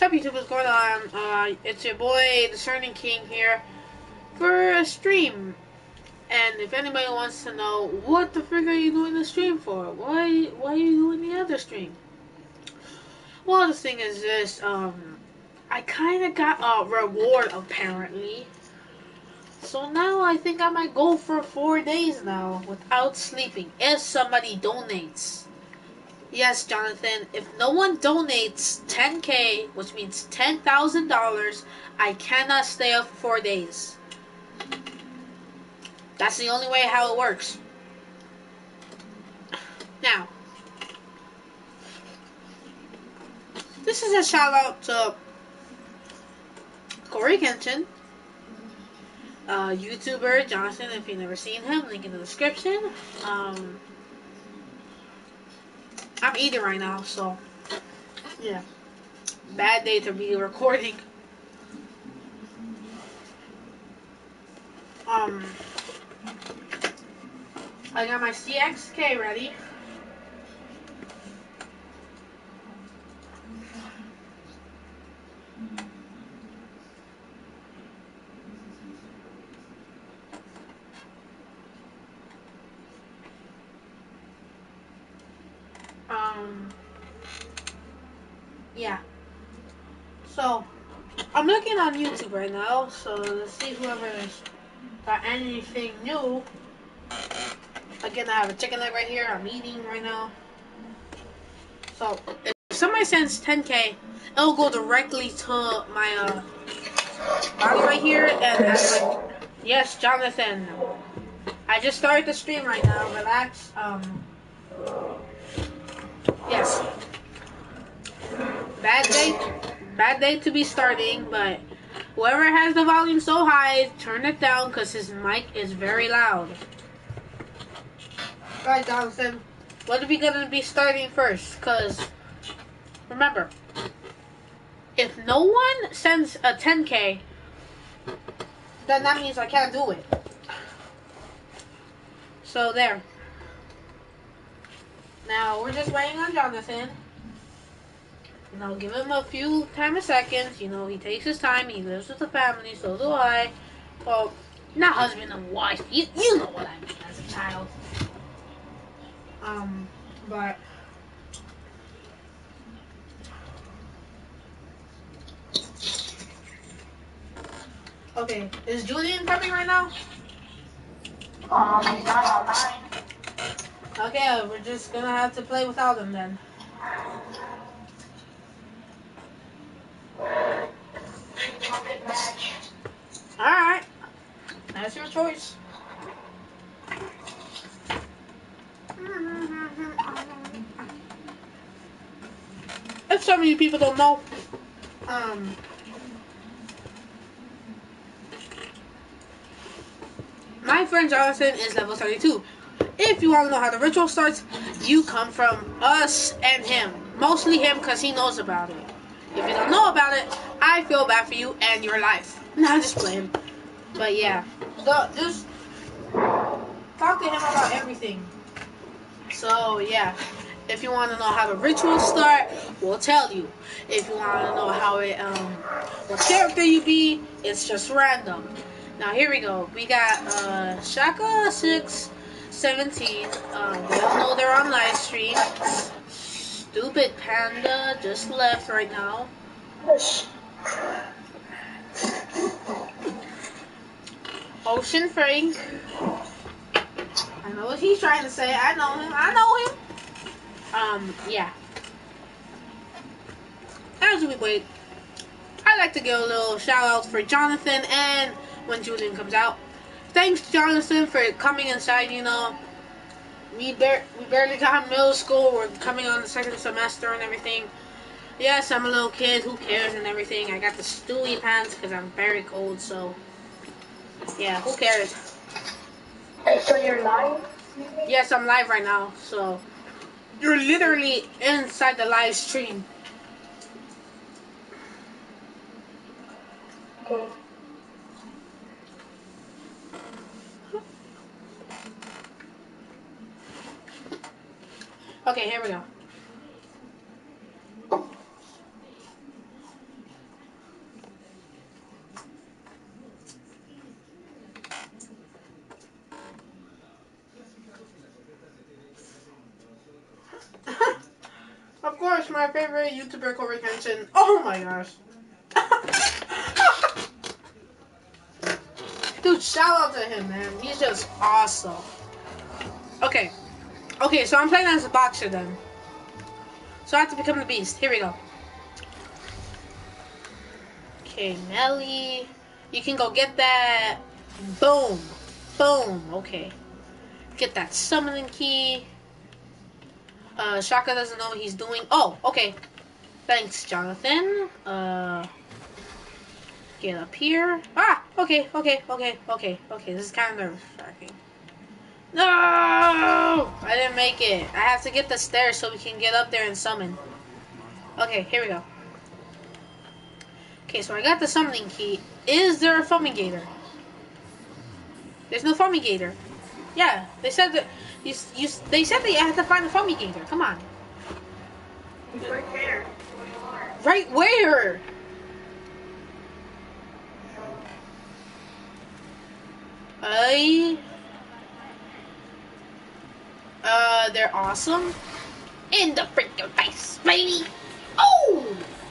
up, YouTube? What's going on? It's your boy, Discerning King here for a stream. And if anybody wants to know what the frig are you doing the stream for, why are you doing the other stream? Well, the thing is this, I kind of got a reward apparently. So now I think I might go for 4 days now without sleeping if somebody donates. Yes, Jonathan, if no one donates 10K, which means $10,000, I cannot stay up for 4 days. That's the only way how it works. Now, this is a shout out to Corey Kenshin, YouTuber Jonathan, if you've never seen him, link in the description. I'm eating right now, so yeah. Bad day to be recording. I got my CXK ready. Yeah. So, I'm looking on YouTube right now, so let's see whoever's got anything new. Again, I have a chicken leg right here. I'm eating right now. So, if somebody sends 10K, it'll go directly to my body right here. And yes, Jonathan. I just started the stream right now. Relax. Yes. Bad day to be starting, but whoever has the volume so high, turn it down because his mic is very loud. Alright, Jonathan, what are we going to be starting first? Because, remember, if no one sends a 10K, then that means I can't do it. So, there. Now, we're just waiting on Jonathan. You know, give him a few seconds. You know, he takes his time. He lives with the family, so do I. Well, not husband and wife. You know what I mean as a child. But okay, is Julian coming right now? He's not online. Okay, we're just gonna have to play without him then. Alright. That's your choice. If some of you people don't know, my friend Jonathan is level 32. If you want to know how the ritual starts, you come from us and him. Mostly him because he knows about it. If you don't know about it, I feel bad for you and your life. Not just playing. But yeah. So just talk to him about everything. So yeah. If you want to know how the rituals start, we'll tell you. If you want to know how it, what character you be, it's just random. Now here we go. We got Shaka 617. They don't know they're on live stream. Stupid Panda just left right now. Ocean Frank. I know what he's trying to say. I know him. Yeah. As we wait, I'd like to give a little shout out for Jonathan and when Julian comes out. Thanks, Jonathan, for coming inside, you know. We barely got middle school. We're coming on the second semester and everything. Yes, I'm a little kid. Who cares and everything. I got the Stewie pants because I'm very cold, so yeah, who cares? So you're live? Yes, I'm live right now, so you're literally inside the live stream. Okay. Okay, here we go. course, my favorite YouTuber, Corey Kenshin. Oh my gosh. Dude, shout out to him, man. He's just awesome. Okay. Okay, so I'm playing as a boxer then. So I have to become the beast. Here we go. Okay, Melly. You can go get that. Boom. Boom. Okay. Get that summoning key. Shaka doesn't know what he's doing. Oh, okay. Thanks, Jonathan. Get up here. Ah, okay. This is kind of nerve-wracking. No! I didn't make it. I have to get the stairs so we can get up there and summon. Okay, here we go. Okay, so I got the summoning key. Is there a fumigator? There's no fumigator. Yeah, they said that they said that you had to find a fumigator. Come on. He's right there. Right where? They're awesome. In the freaking face, baby. Oh!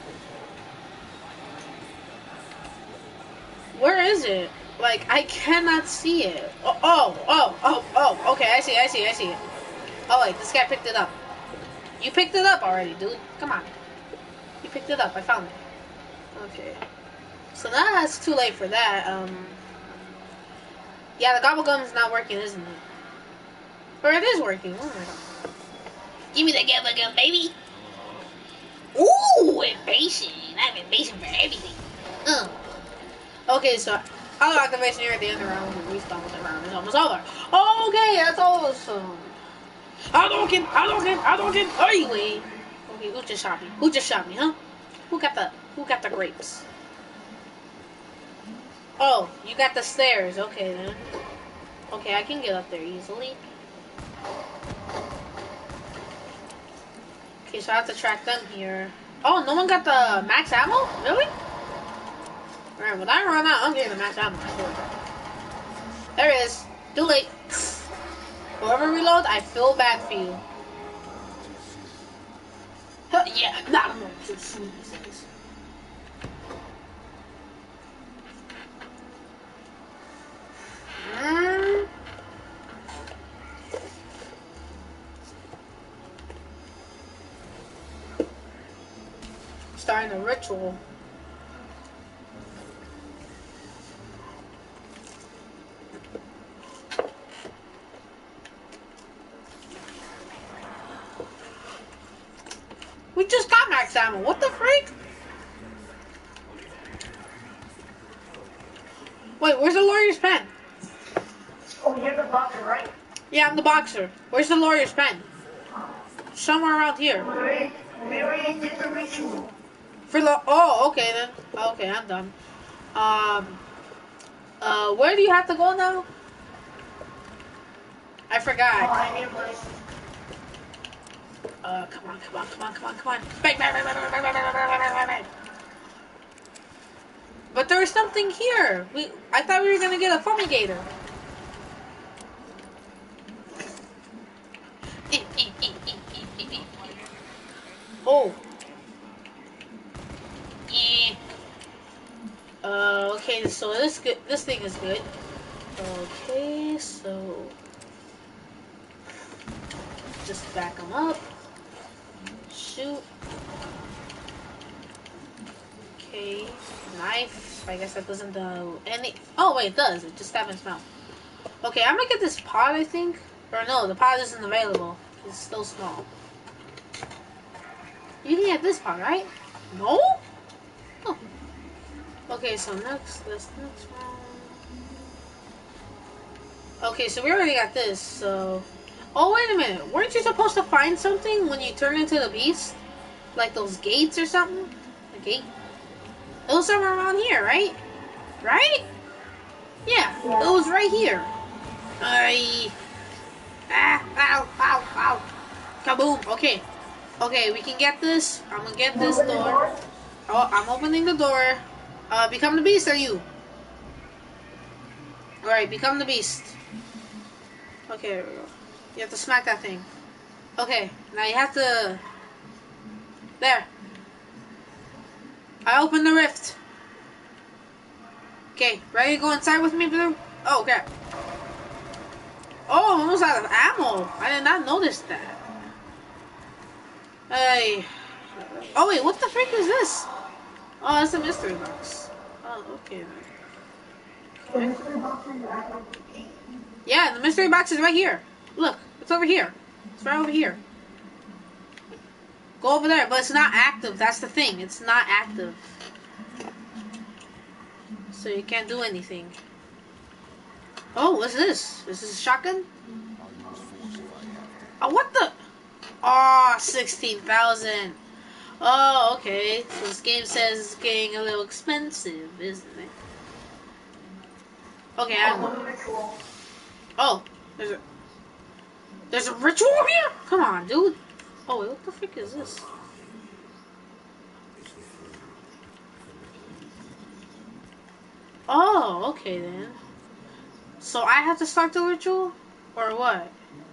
Where is it? Like, I cannot see it. Oh, okay, I see it. Oh, wait, this guy picked it up. You picked it up already, dude. Come on. You picked it up, I found it. Okay. So now it's too late for that. Yeah, the gobble gum's not working, isn't it? Or it is working. Oh my god. Give me the gobble gum, baby. Ooh, impatient. I'm impatient for everything. Okay, so auto activation here at the end of the round. We respawn when the round is almost over. Okay, that's awesome. Hadouken. Anyway. Okay, who just shot me? Huh? Who got the grapes? Oh, you got the stairs. Okay then. Okay, I can get up there easily. Okay, so I have to track them here. Oh, no one got the max ammo? Really? Alright, when I run out, I'm getting the max ammo. There it is. Too late. Whoever reloads, I feel bad for you. Yeah, not more. Starting a ritual. We just got max ammo. What the freak? Wait, where's the lawyer's pen? Oh, you're the boxer, right? Yeah, I'm the boxer. Where's the lawyer's pen? Somewhere around here. We already did the ritual. Oh, okay then. Okay, I'm done. Where do you have to go now? I forgot. Oh, I need a place. Come on. Bang. But there was something here. I thought we were gonna get a fumigator. Oh. Yeah. Okay, so this thing is good. Okay, so just back them up. Shoot. Okay, knife. I guess that doesn't do any. Oh wait, it does. It just stab and smell. Okay, I'm gonna get this pod, I think. Or no, the pod isn't available. It's still small. You can get this pod, right? No? Oh. Okay, so this next one. Okay, so we already got this, so... Oh, wait a minute. Weren't you supposed to find something when you turn into the beast? Like those gates or something? A gate? It was somewhere around here, right? Right? Yeah, it was right here. Ow. Kaboom. Okay. Okay, we can get this. I'm gonna get this door. Oh, I'm opening the door. Become the beast, are you? Alright, become the beast. Okay, there we go. You have to smack that thing. Okay, now you have to There. I opened the rift. Okay, ready to go inside with me, Blue? Oh, okay. Oh, I'm almost out of ammo. I did not notice that. Hey. Oh, wait, what the freak is this? Oh, that's a mystery box. Oh, okay then. Yeah, the mystery box is right here. Look, it's over here. It's right over here. Go over there, but it's not active. That's the thing. It's not active. So you can't do anything. Oh, what's this? Is this a shotgun? Oh, what the? Oh, 16,000. Oh, okay. So this game says it's getting a little expensive, isn't it? Okay, oh, there's a ritual here? Come on, dude. Oh, wait, what the frick is this? Oh, okay then. So I have to start the ritual? Or what?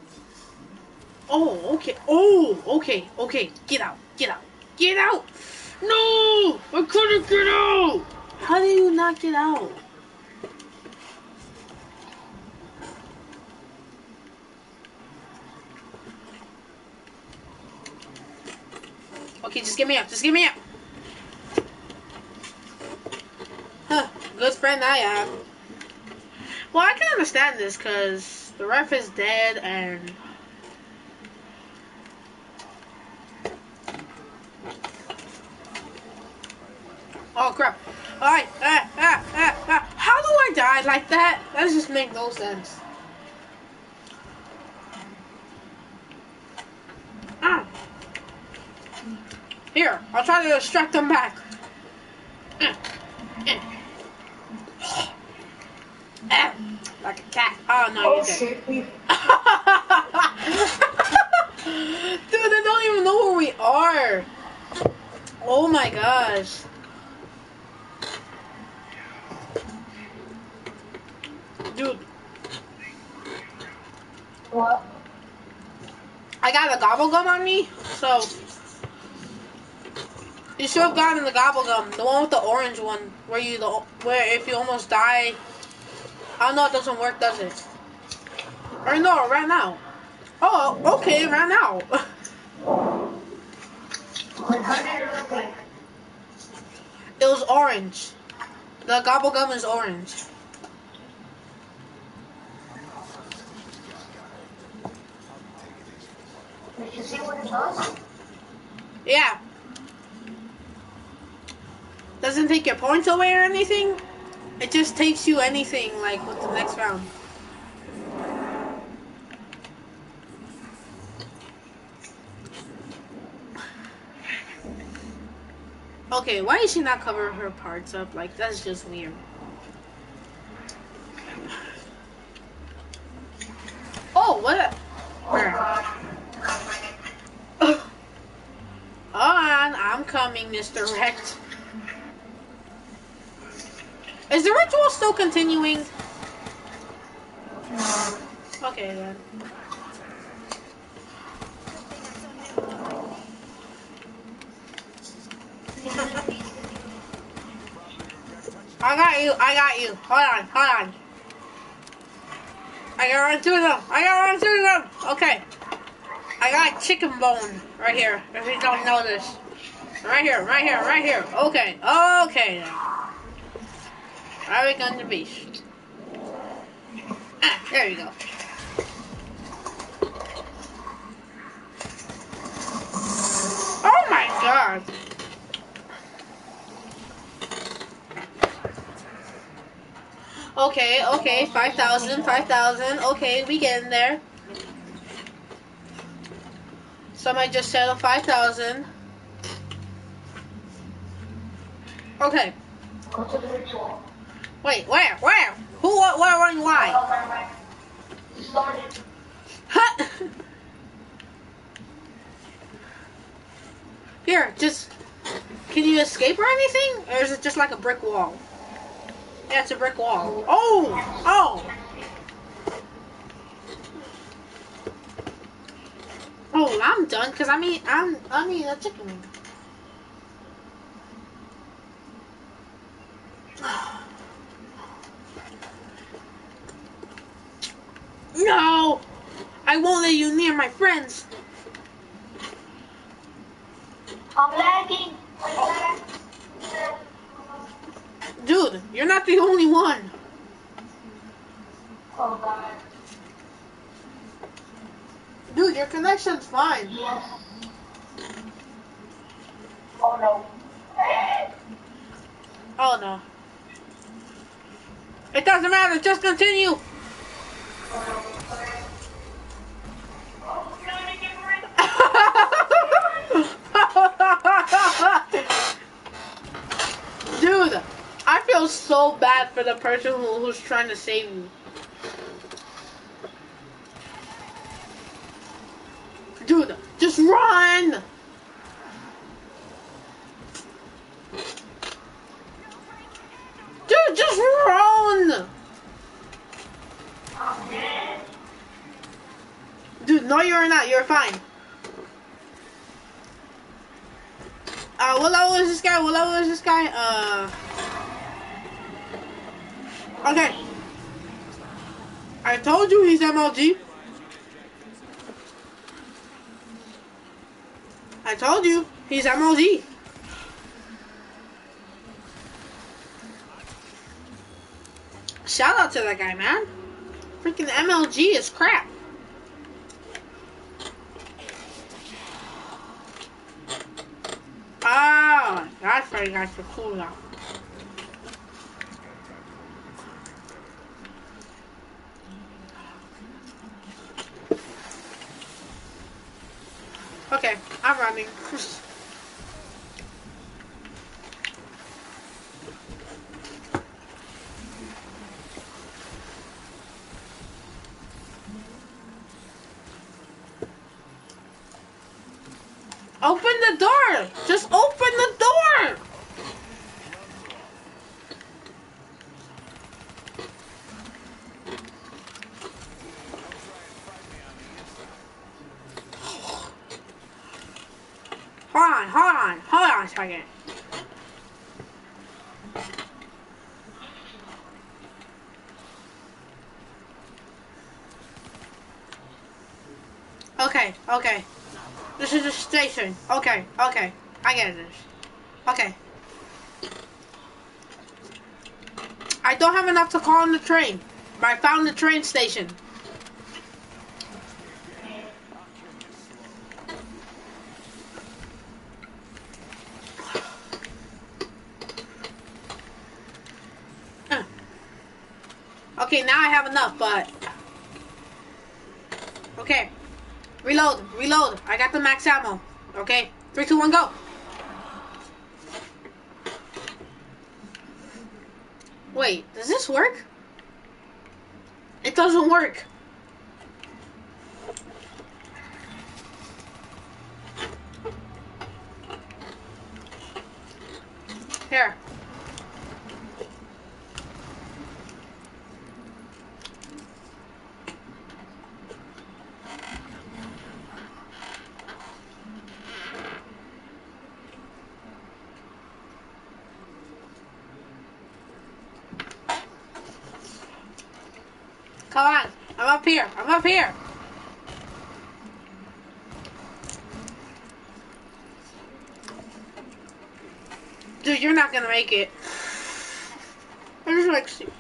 Oh, okay. Oh, okay, okay. Get out, get out, get out! No! I couldn't get out! How do you not get out? Okay, just get me up, just get me up! Huh, good friend I am. Well, I can understand this, because the ref is dead, and... Oh, crap. Alright, how do I die like that? That just makes no sense. Here, I'll try to distract them back. Like a cat. Oh, no, you're dead. Dude, they don't even know where we are. Oh my gosh. Dude. What? I got a gobble gum on me, so you should have gotten the gobble gum, the one with the orange one, where if you almost die. I don't know, it doesn't work, does it? Or no, it ran out. Oh, okay, it ran out. It was orange. The gobble gum is orange. Did you see what it does? Yeah. Doesn't take your points away or anything. It just takes you anything, like, with the next round. Okay, why is she not covering her parts up? Like, that's just weird. Oh, what? Where? Hold on, I'm coming, Mr. Rex. Is the ritual still continuing? Okay, then. I got you. Hold on. I gotta run through them. Okay. I got chicken bone right here, if you don't know this. Right here. Okay then. Where are we going to be? Ah, there you go. Oh my god. Okay, 5,000. Okay, we getting there. Somebody just said 5,000. Okay. Go to the ritual. Wait, where? Who, what, where, when, why? Started. Here, just... Can you escape or anything? Or is it just like a brick wall? Yeah, it's a brick wall. Oh, I'm done, because I'm eating a chicken wing. I won't let you near my friends. I'm lagging. Dude, you're not the only one. Oh god. Dude, your connection's fine. Yes. Oh no. Oh no. It doesn't matter, just continue. Dude, I feel so bad for the person who's trying to save you. Dude, just run! Dude, just run! Dude, no you're not, you're fine. What level is this guy? What level is this guy? Okay. I told you he's MLG. I told you he's MLG. Shout out to that guy, man. Freaking MLG is crap. Ah, that's why you guys are cool now. Okay, I'm running. Open the door! Just open the door! Hold on a second. Okay. This is a station. Okay. I get this. Okay. I don't have enough to call on the train, but I found the train station. Okay, now I have enough, but... Okay. Reload. I got the max ammo. Okay. 3, 2, 1, go. Wait, does this work? It doesn't work. Here. Come on. I'm up here. Dude, you're not gonna make it. I just like see.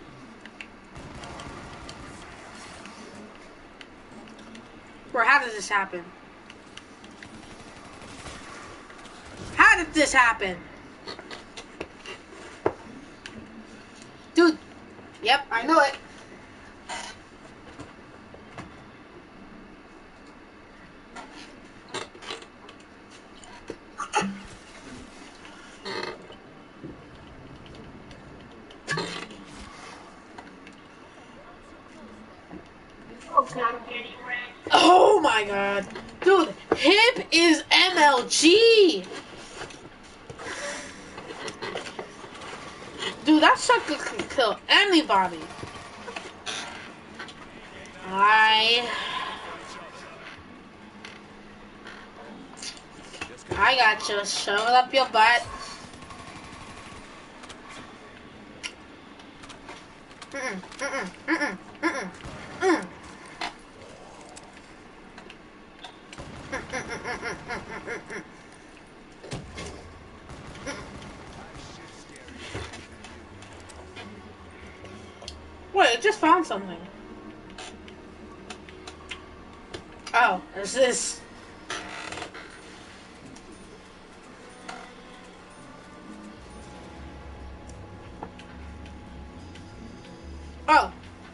Bro, how did this happen? How did this happen? Dude. Yep, I know it. Oh my god. Dude, Hip is MLG. Dude, that sucker can kill anybody. I got you. Shove it up your butt. Wait, I just found something. Oh, there's this. Oh.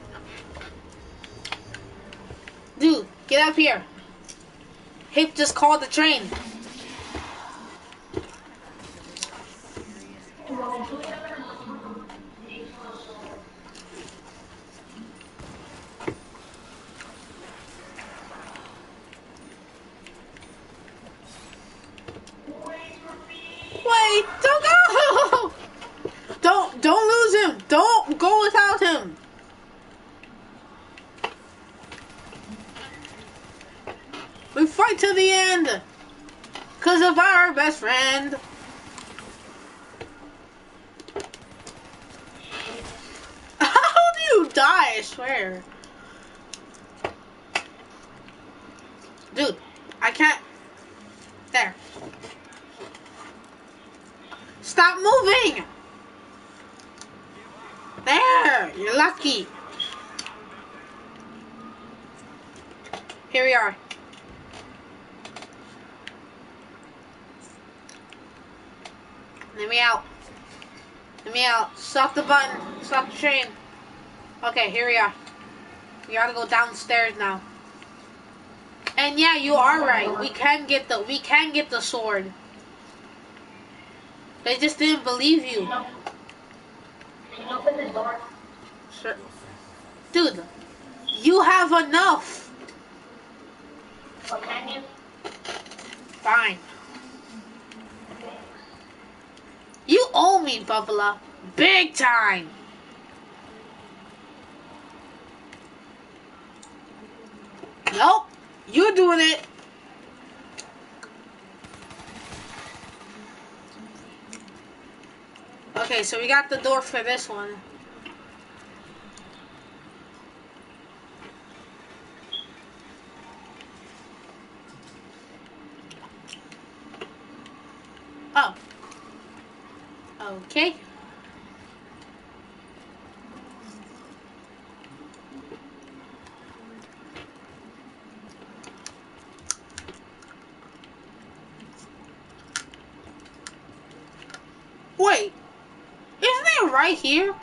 Dude, get up here. Hip just called the train. Wait, don't go! Don't lose him. Don't go without him. We fight to the end. 'Cause of our best friend. How do you die, I swear? Dude, I can't. There. Stop moving! There! You're lucky. Here we are. Let me out. Let me out. Stop the button. Stop the train. Okay, here we are. We gotta go downstairs now. And yeah, you are right. We can get the sword. They just didn't believe you. Can you open the door? Sure. Dude, you have enough. Or can you? Fine. You owe me, Buffalo. Big time. Nope. You're doing it. Okay, so we got the door for this one. Oh. Okay. Wait. Isn't it right here?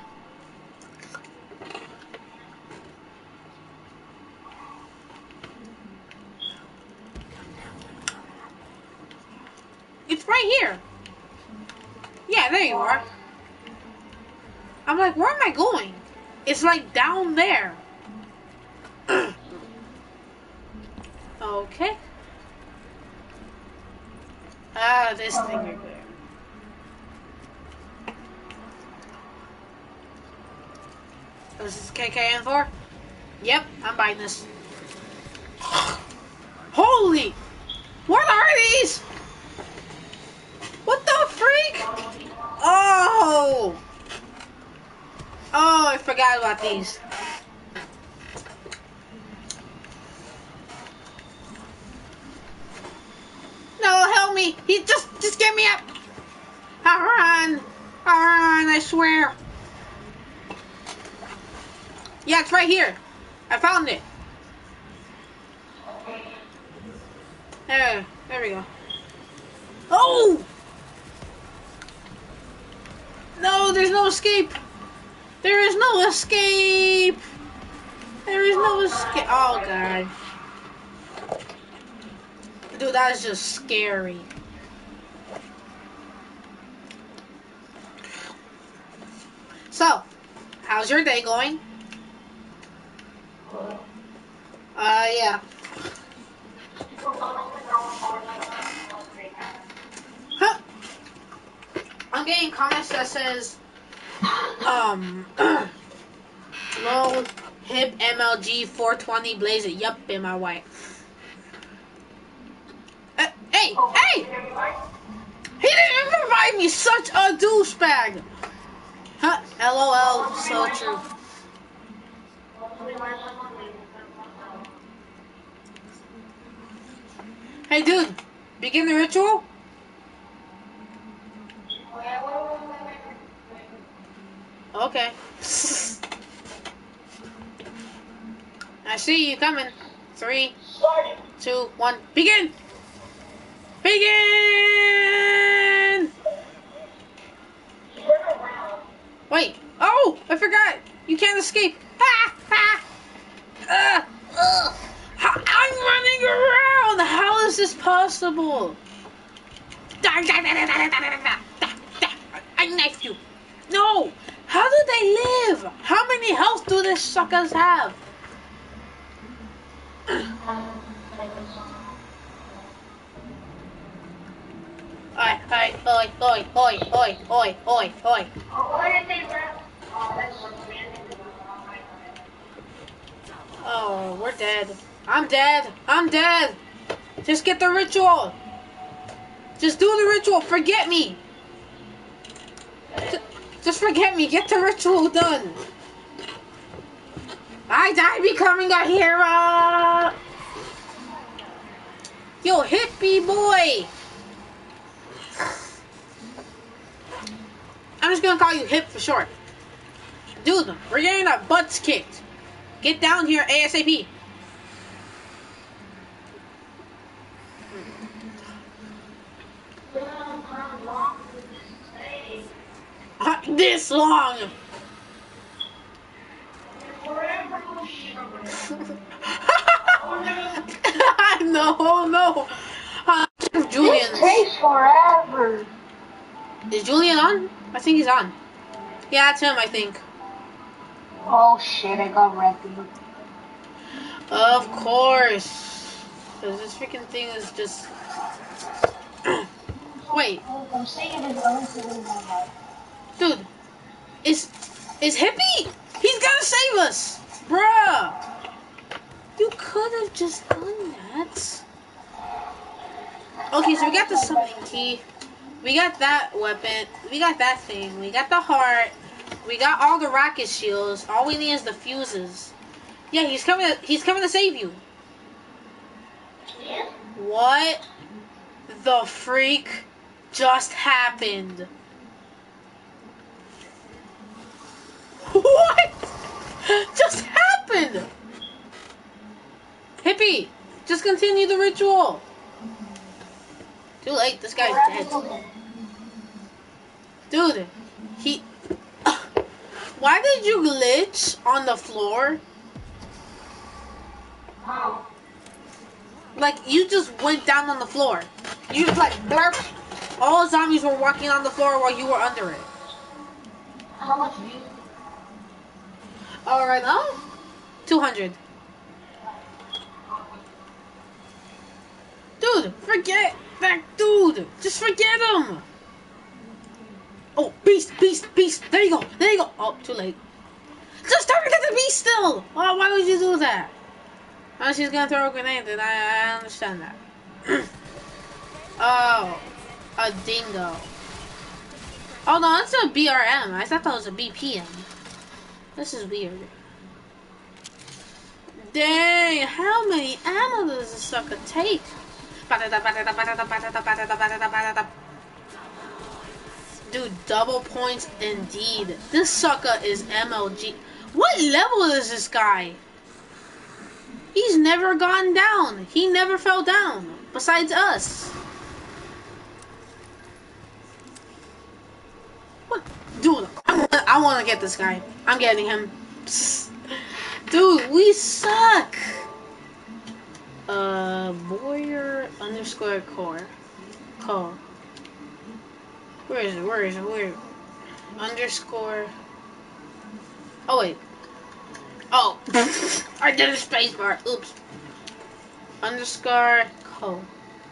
It's right here. Yeah, there you are. I'm like, where am I going? It's like down there. Okay. Ah, this thing right there. This is KKN for? Yep, I'm buying this. Holy! What are these? What the freak? Oh! Oh, I forgot about these. No, help me! He just get me up! I'll run! I swear. Yeah, it's right here. I found it. There we go. Oh! No, there's no escape. There is no escape. There is no escape. Oh, God. Dude, that is just scary. So, how's your day going? Yeah. Huh. I'm getting comments that says, lol, hip MLG 420 blaze it. Yup, in my white. Hey! He didn't revive me, such a douchebag! Huh, LOL, so true. Hey dude, begin the ritual? Okay. I see you coming. 3, Started. 2, 1, begin! Begin! Turn around. Wait. Oh, I forgot. You can't escape. Ha! Ha! I'm running around. How is this possible? I knifed you. No. How do they live? How many health do these suckers have? Oi. Oh, why did they rap? Oh, that's so weird. Oh, we're dead. I'm dead. Just get the ritual. Just do the ritual. Forget me. Just forget me. Get the ritual done. I die becoming a hero. Yo, hippie boy. I'm just gonna call you Hip for short. Dude, we're getting our butts kicked. Get down here ASAP. This long. No. Julian. This takes forever. Is Julian on? I think he's on. Yeah, it's him, I think. Oh shit, I got wrecked. Of course. Because this freaking thing is just... Wait. I'm saying it honestly. Dude. Is Hippie? He's gonna save us! Bruh! You could have just done that. Okay, so we got the summoning key. We got that weapon. We got that thing. We got the heart. We got all the rocket shields. All we need is the fuses. Yeah, he's coming to save you. Yeah. What the freak just happened? What just happened? Hippie, just continue the ritual. Too late, this guy's dead. Dude, why did you glitch on the floor? How? Like, you just went down on the floor. You just like, blurp. All zombies were walking on the floor while you were under it. How much do you? All right now? 200. Dude, forget that dude. Just forget him. Oh, beast. There you go. Oh, too late. Just target the beast still. Oh, why would you do that? Oh, she's gonna throw a grenade, then I understand that. Oh, a dingo. Oh no, that's a BRM. I thought that was a BPM. This is weird. Dang, how many ammo does this sucker take? Dude, double points indeed. This sucker is MLG. What level is this guy? He's never gone down. He never fell down. Besides us. What? Dude, I want to get this guy. I'm getting him. Dude, we suck. Warrior _ core. Where is it? Underscore. Oh, wait. Oh. I did a spacebar. Oops. Underscore co.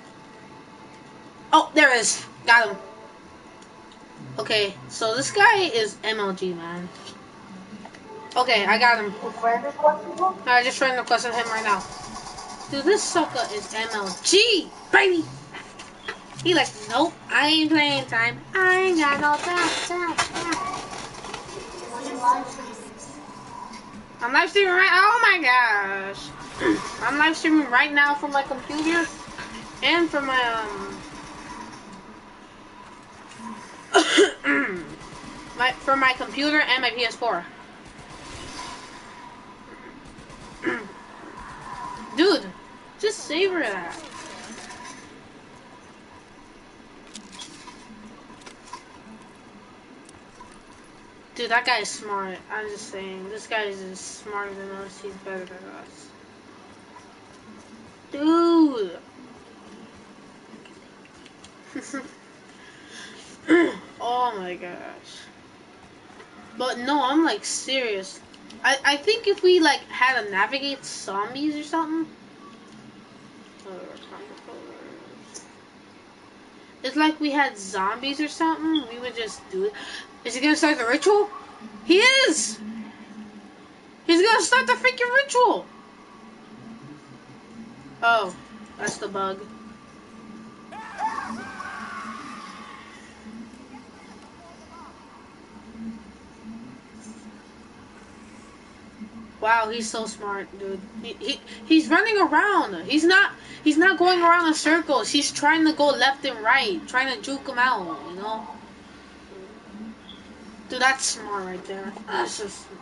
Oh, there it is. Got him. Okay, so this guy is MLG, man. Okay, I got him. I just ran request on him right now. Dude, this sucker is MLG, baby. He like, nope, I ain't playing time. I ain't got no time. I'm live streaming right. Oh my gosh, I'm live streaming right now from my computer and from my from my computer and my PS4. Dude, just savor that. Dude, that guy is smart. I'm just saying. This guy is just smarter than us. He's better than us. Dude. Oh my gosh. But no, I'm like serious. I think if we like had to navigate zombies or something. It's like we had zombies or something. We would just do it. Is he gonna start the ritual? He is! He's gonna start the freaking ritual! Oh, that's the bug. Wow, he's so smart, dude. He's running around. He's not going around in circles. He's trying to go left and right, trying to juke him out, you know? Dude, that's smart right there. That's just smart.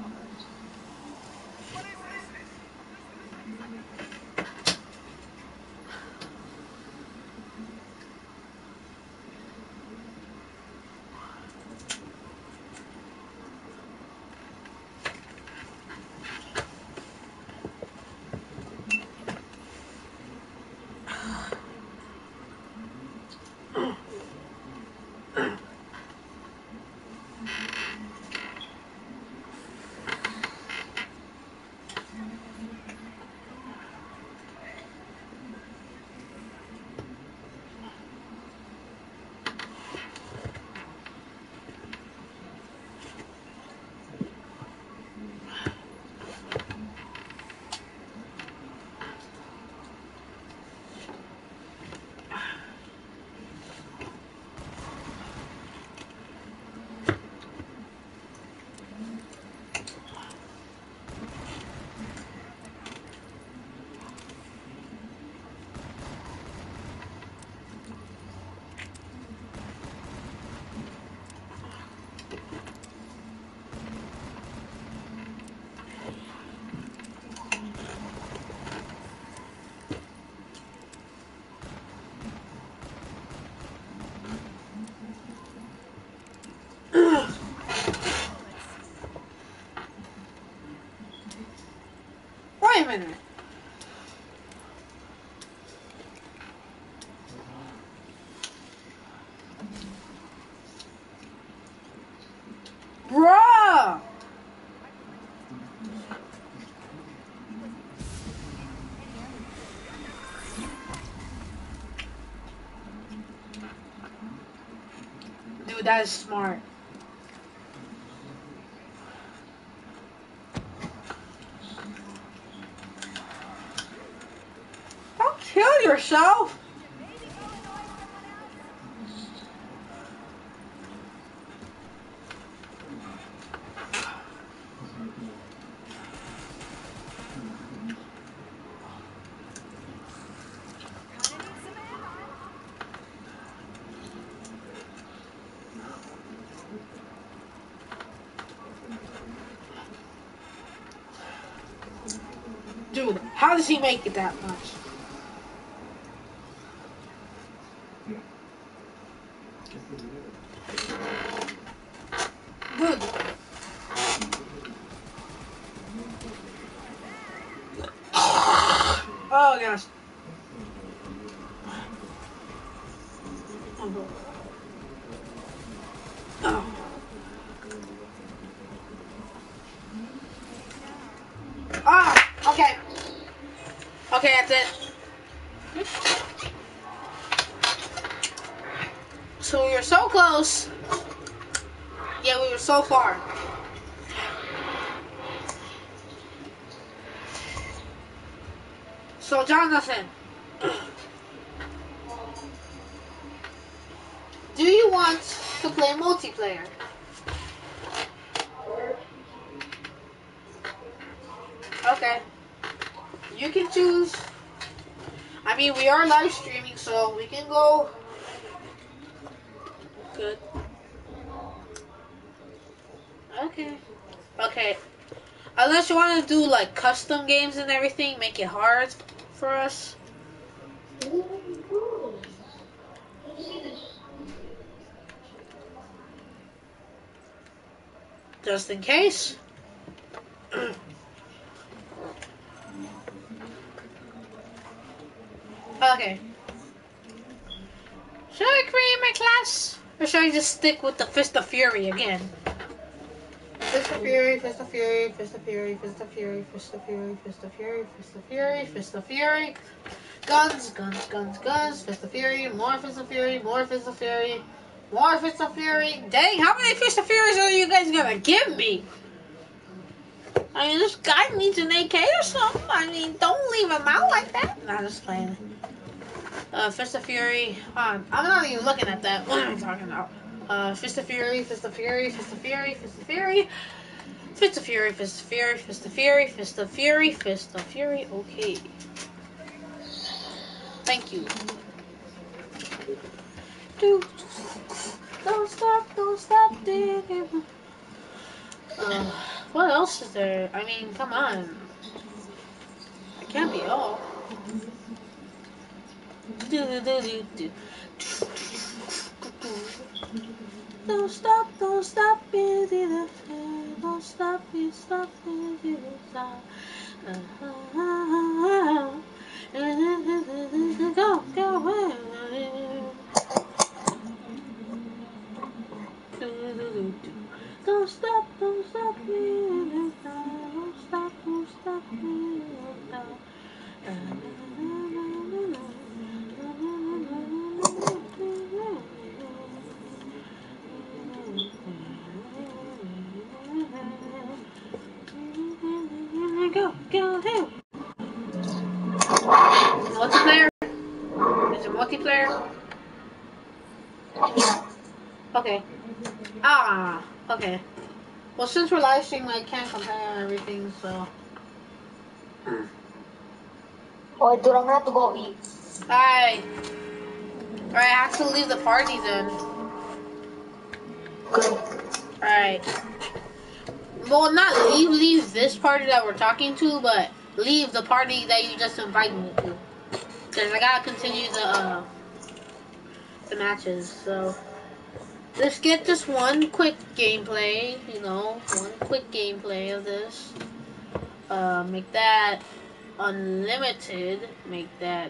Wait a minute. Bruh! Dude, that is smart. Don't kill yourself! Dude, how does he make it that much? Dude. Oh gosh. Oh. Ah, okay. Okay, that's it. So we were so close. Yeah, we were so far. So Jonathan, do you want to play multiplayer? Okay. You can choose. I mean, we are live streaming, so we can go. Good. Okay. Okay. Unless you want to do like custom games and everything, make it hard. for us. Just in case. Okay. Should I create my class? Or should I just stick with the Fist of Fury again? Fist of Fury, Fist of Fury, Fist of Fury, Fist of Fury, Fist of Fury, Fist of Fury, Fist of Fury, Fist of Fury. Guns, guns, guns, guns, Fist of Fury, more Fist of Fury, more Fist of Fury, more Fist of Fury. Dang, how many Fist of Furies are you guys gonna give me? I mean, this guy needs an AK or something. I mean, don't leave him out like that. Nah, just playing. Fist of Fury. I'm not even looking at that. What am I talking about? Fist of Fury, Fist of Fury, Fist of Fury, Fist of Fury. Fist of Fury, Fist of Fury, Fist of Fury, Fist of Fury, Fist of Fury. Okay. Thank you. Don't stop, don't stop. What else is there? I mean, come on. It can't be all. Don't stop, don't stop, busy the don't stop, you stop, busy the stop. Go, go away. Don't stop, don't stop, don't stop, don't stop, go, go, go. Multiplayer? Is it multiplayer? Okay. Okay. Well, since we're live streaming, I can't compare everything, so. Oh, dude, I'm gonna have to go eat. Alright. Alright, I have to leave the party then. Good. Alright. Well, not leave this party that we're talking to, but leave the party that you just invited me to. Because I gotta continue the matches, so. Let's get just one quick gameplay, one quick gameplay of this. Make that unlimited. Make that.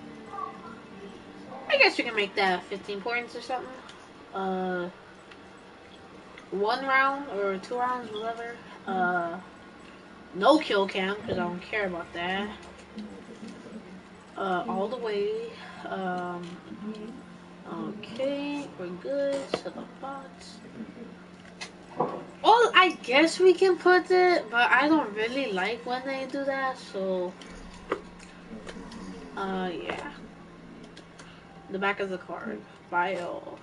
I guess we can make that 15 points or something. 1 round or 2 rounds, whatever. No kill cam because I don't care about that. All the way. Okay, we're good. Set up bots. Well, I guess we can put it, but I don't really like when they do that, so yeah. The back of the card. Bio.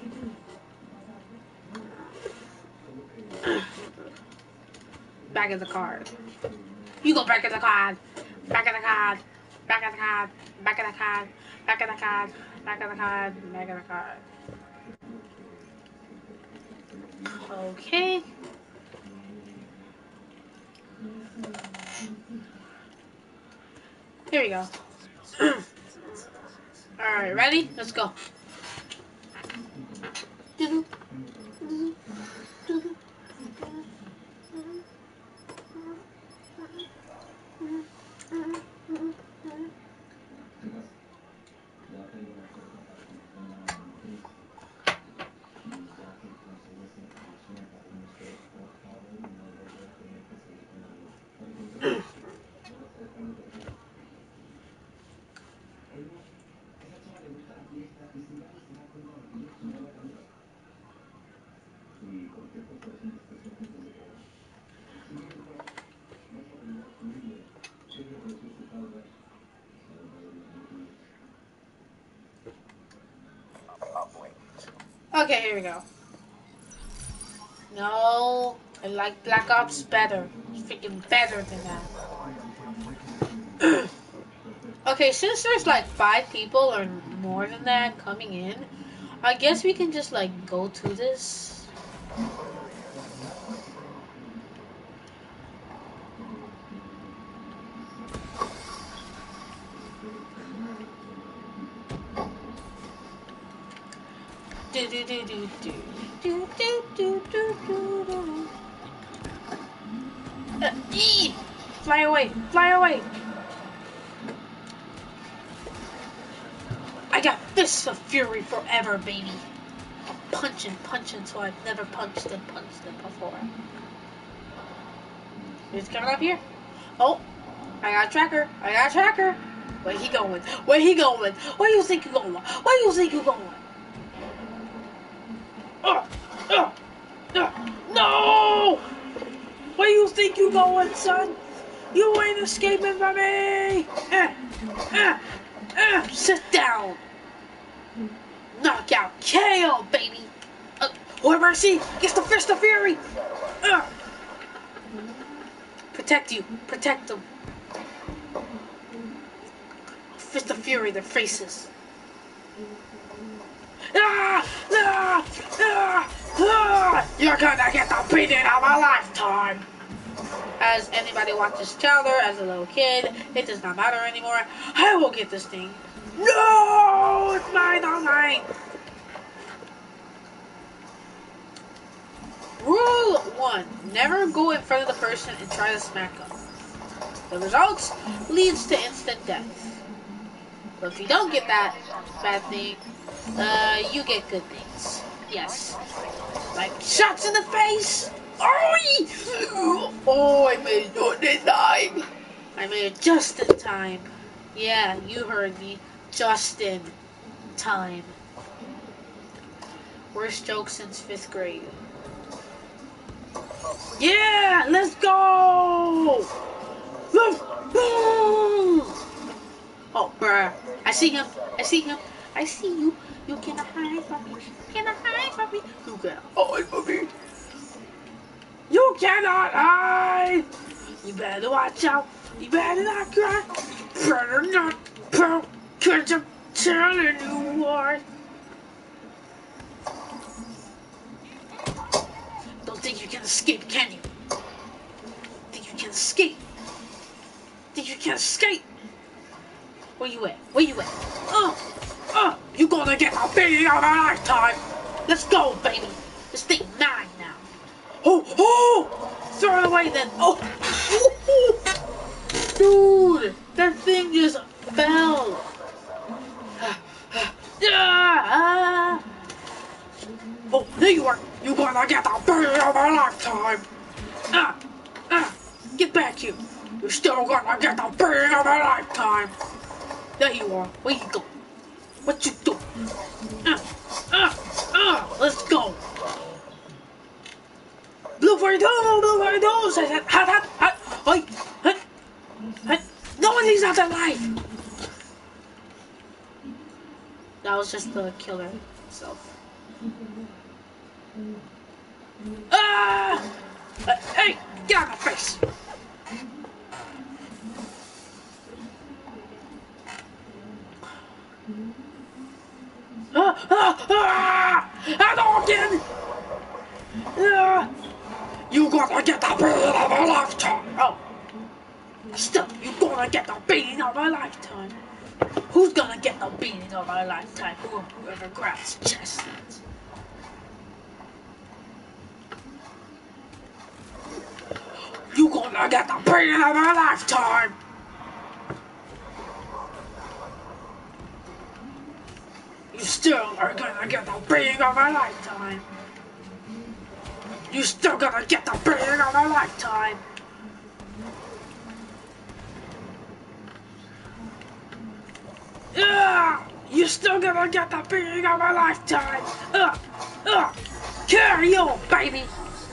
Back of the card. You go back of the card. Back of the card. Back of the card. Back of the card. Back of the card. Back of the card. Back of the card. Okay. Here we go. Alright, ready? Let's go. Okay, here we go. No, I like Black Ops better. It's freaking better than that. Okay, since there's like 5 people or more than that coming in, I guess we can just like go to this. Fly away! Fly away! I got fists of fury forever, baby. I'm punching so I've never punched them before. He's coming up here. Oh, I got a tracker. Where he going? Where you think you going? No! Where you think you going, son? You ain't escaping from me! Sit down! Knockout KO, baby! Whoever I see gets the fist of fury! Protect them. Fist of fury, their faces. You're gonna get the beating of a lifetime! As anybody watches Chowder as a little kid, it does not matter anymore. I will get this thing. No! It's mine, all mine! Rule 1. Never go in front of the person and try to smack them. The results leads to instant death. But if you don't get that bad thing, you get good things. Yes. Like shots in the face! Oh, I made it in time. I made it just in time. Yeah, you heard me. Just in time. Worst joke since 5th grade. Yeah, let's go! Oh, bruh. I see him. I see you. You cannot hide from me. You cannot hide from me. You cannot hide! You better watch out. You better not cry. Better not pout. Cause I'm telling you what. Don't think you can escape, can you? Think you can escape? Where you at? You gonna get a beating of a lifetime. Let's go, baby. This thing mine now. Oh! Throw it away then. Oh! Dude, that thing just fell. Oh, there you are. You gonna get the beating of a lifetime. Get back here. You're still gonna get the beating of a lifetime. There you are. Where you go? What you do? Let's go. Blue 42, hot. No one leaves out alive. That was just the killer himself. Hey, get out of my face. Hadouken! You gonna get the beating of a lifetime! Oh. Still, you gonna get the beating of a lifetime. Who's gonna get the beating of a lifetime? Whoever grabs chest. You gonna get the beating of a lifetime! You still are gonna get the beating of a lifetime. You still gonna get the beating of a lifetime. You still gonna get the beating of a lifetime. Carry on, baby.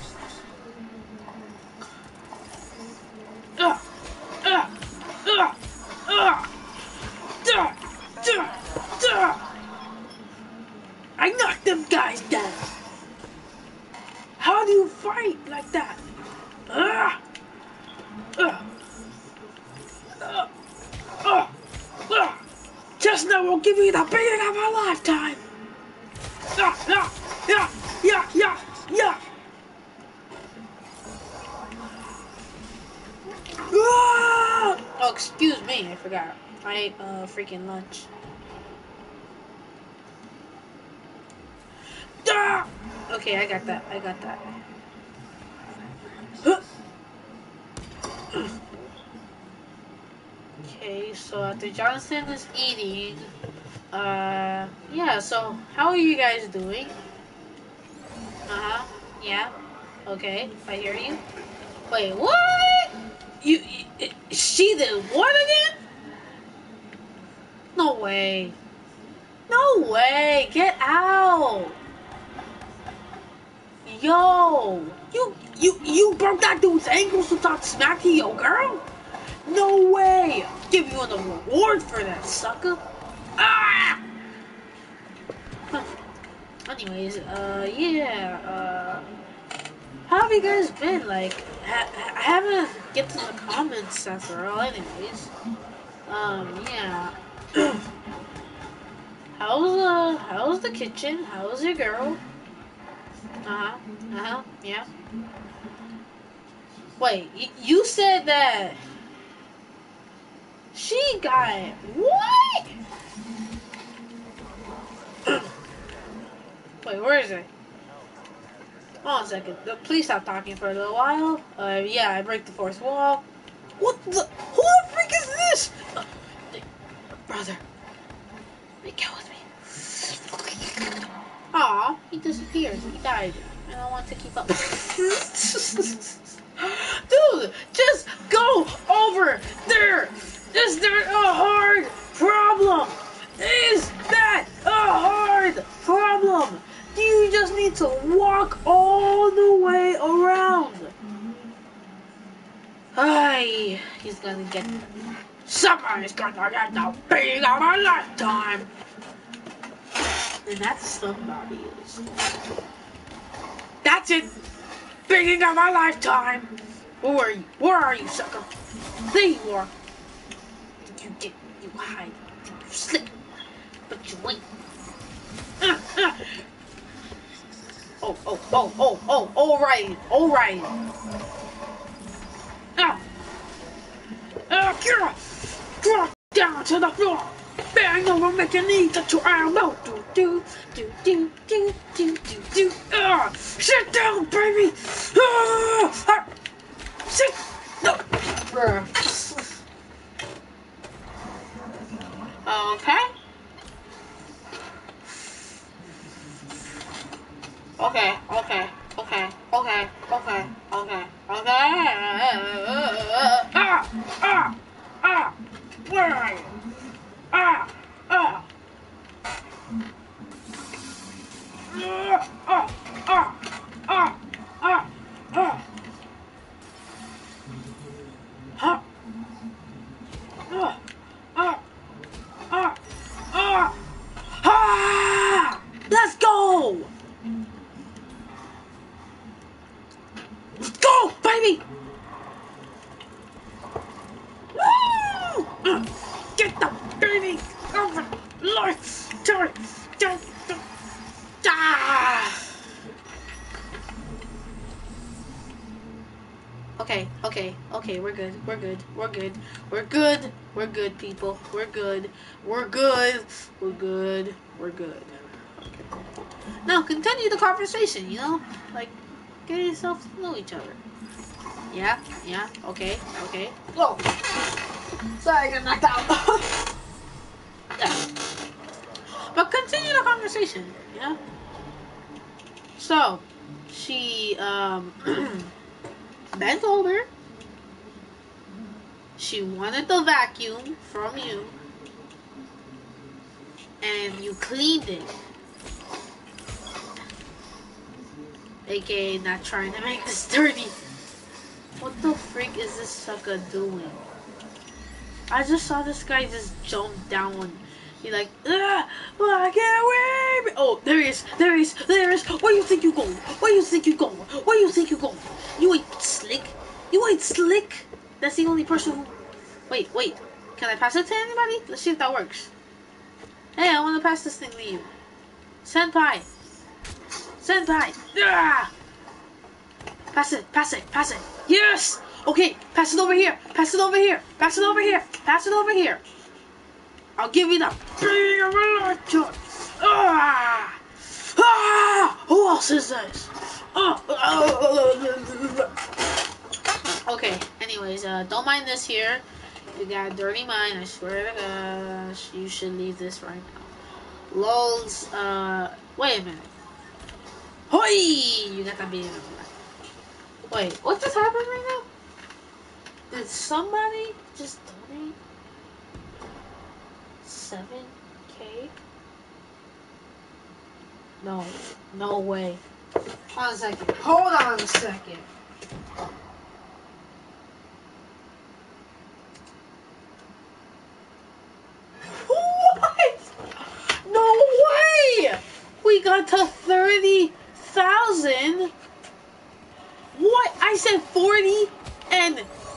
I knocked them guys down. How do you fight like that? Chestnut will give you the beating of a lifetime. Yeah. Oh, excuse me, I forgot. I ate freaking lunch. Okay, I got that. I got that. Okay, so after Jonathan is eating, yeah, so how are you guys doing? Uh-huh, yeah, okay, I hear you. Wait, what? She did what again? No way. No way, get out. Yo, you broke that dude's ankles to talk smack to your girl? No way! I'll give you a reward for that, sucker! Ah! Huh. Anyways, yeah, how have you guys been? Like, I haven't get to the comments after all, anyways. Yeah. how's the kitchen? How's your girl? Yeah. Wait, you said that she got what? Wait, where is it? Hold on a second. Please stop talking for a little while. Yeah, I break the fourth wall. What the? Who the freak is this? Brother, come with me. Aw, he disappeared. He died. I don't want to keep up. Dude, just go over there. Is there a hard problem? Is that a hard problem? Do you just need to walk all the way around? Ay, he's gonna get... Somebody's gonna get the beating of a lifetime! And that's somebody is. That's it! Beating of my lifetime! Where are you? Where are you, sucker? There you are! You hide. You slip. But you ain't. Alright. Drop down to the floor. Bang over, make your knee touch your elbow. Do. Sit down, baby. Sit. No. Okay. Where are you? Let's go! Let's go, baby! Woo! Get the baby over life! Okay, we're good, people. We're good. Okay. Now, continue the conversation, Like, get yourself to know each other. Yeah, okay. Whoa! Sorry, I got knocked out. Yeah. But continue the conversation, yeah? So, she, bent over. She wanted the vacuum from you. And you cleaned it. AKA not trying to make this dirty. What the freak is this sucker doing? I just saw this guy just jump down. He like, I can't wait. Oh, there he is. Where do you think you going? You ain't slick. That's the only person who... Wait. Can I pass it to anybody? Let's see if that works. Hey, I want to pass this thing to you. Senpai. Ah! Pass it. Yes! Okay, pass it over here. I'll give you the beating of a lifetime. Who else is this? Okay, anyways, don't mind this here. You got a dirty mind, I swear to gosh. You should leave this right now. Lols, wait a minute. Hoi! You got that beating up. Wait, what just happened right now? Did somebody just donate 7K? No, no way. Hold on a second. Hold on a second. What? No way! We got to 30,000. What? I said 40 and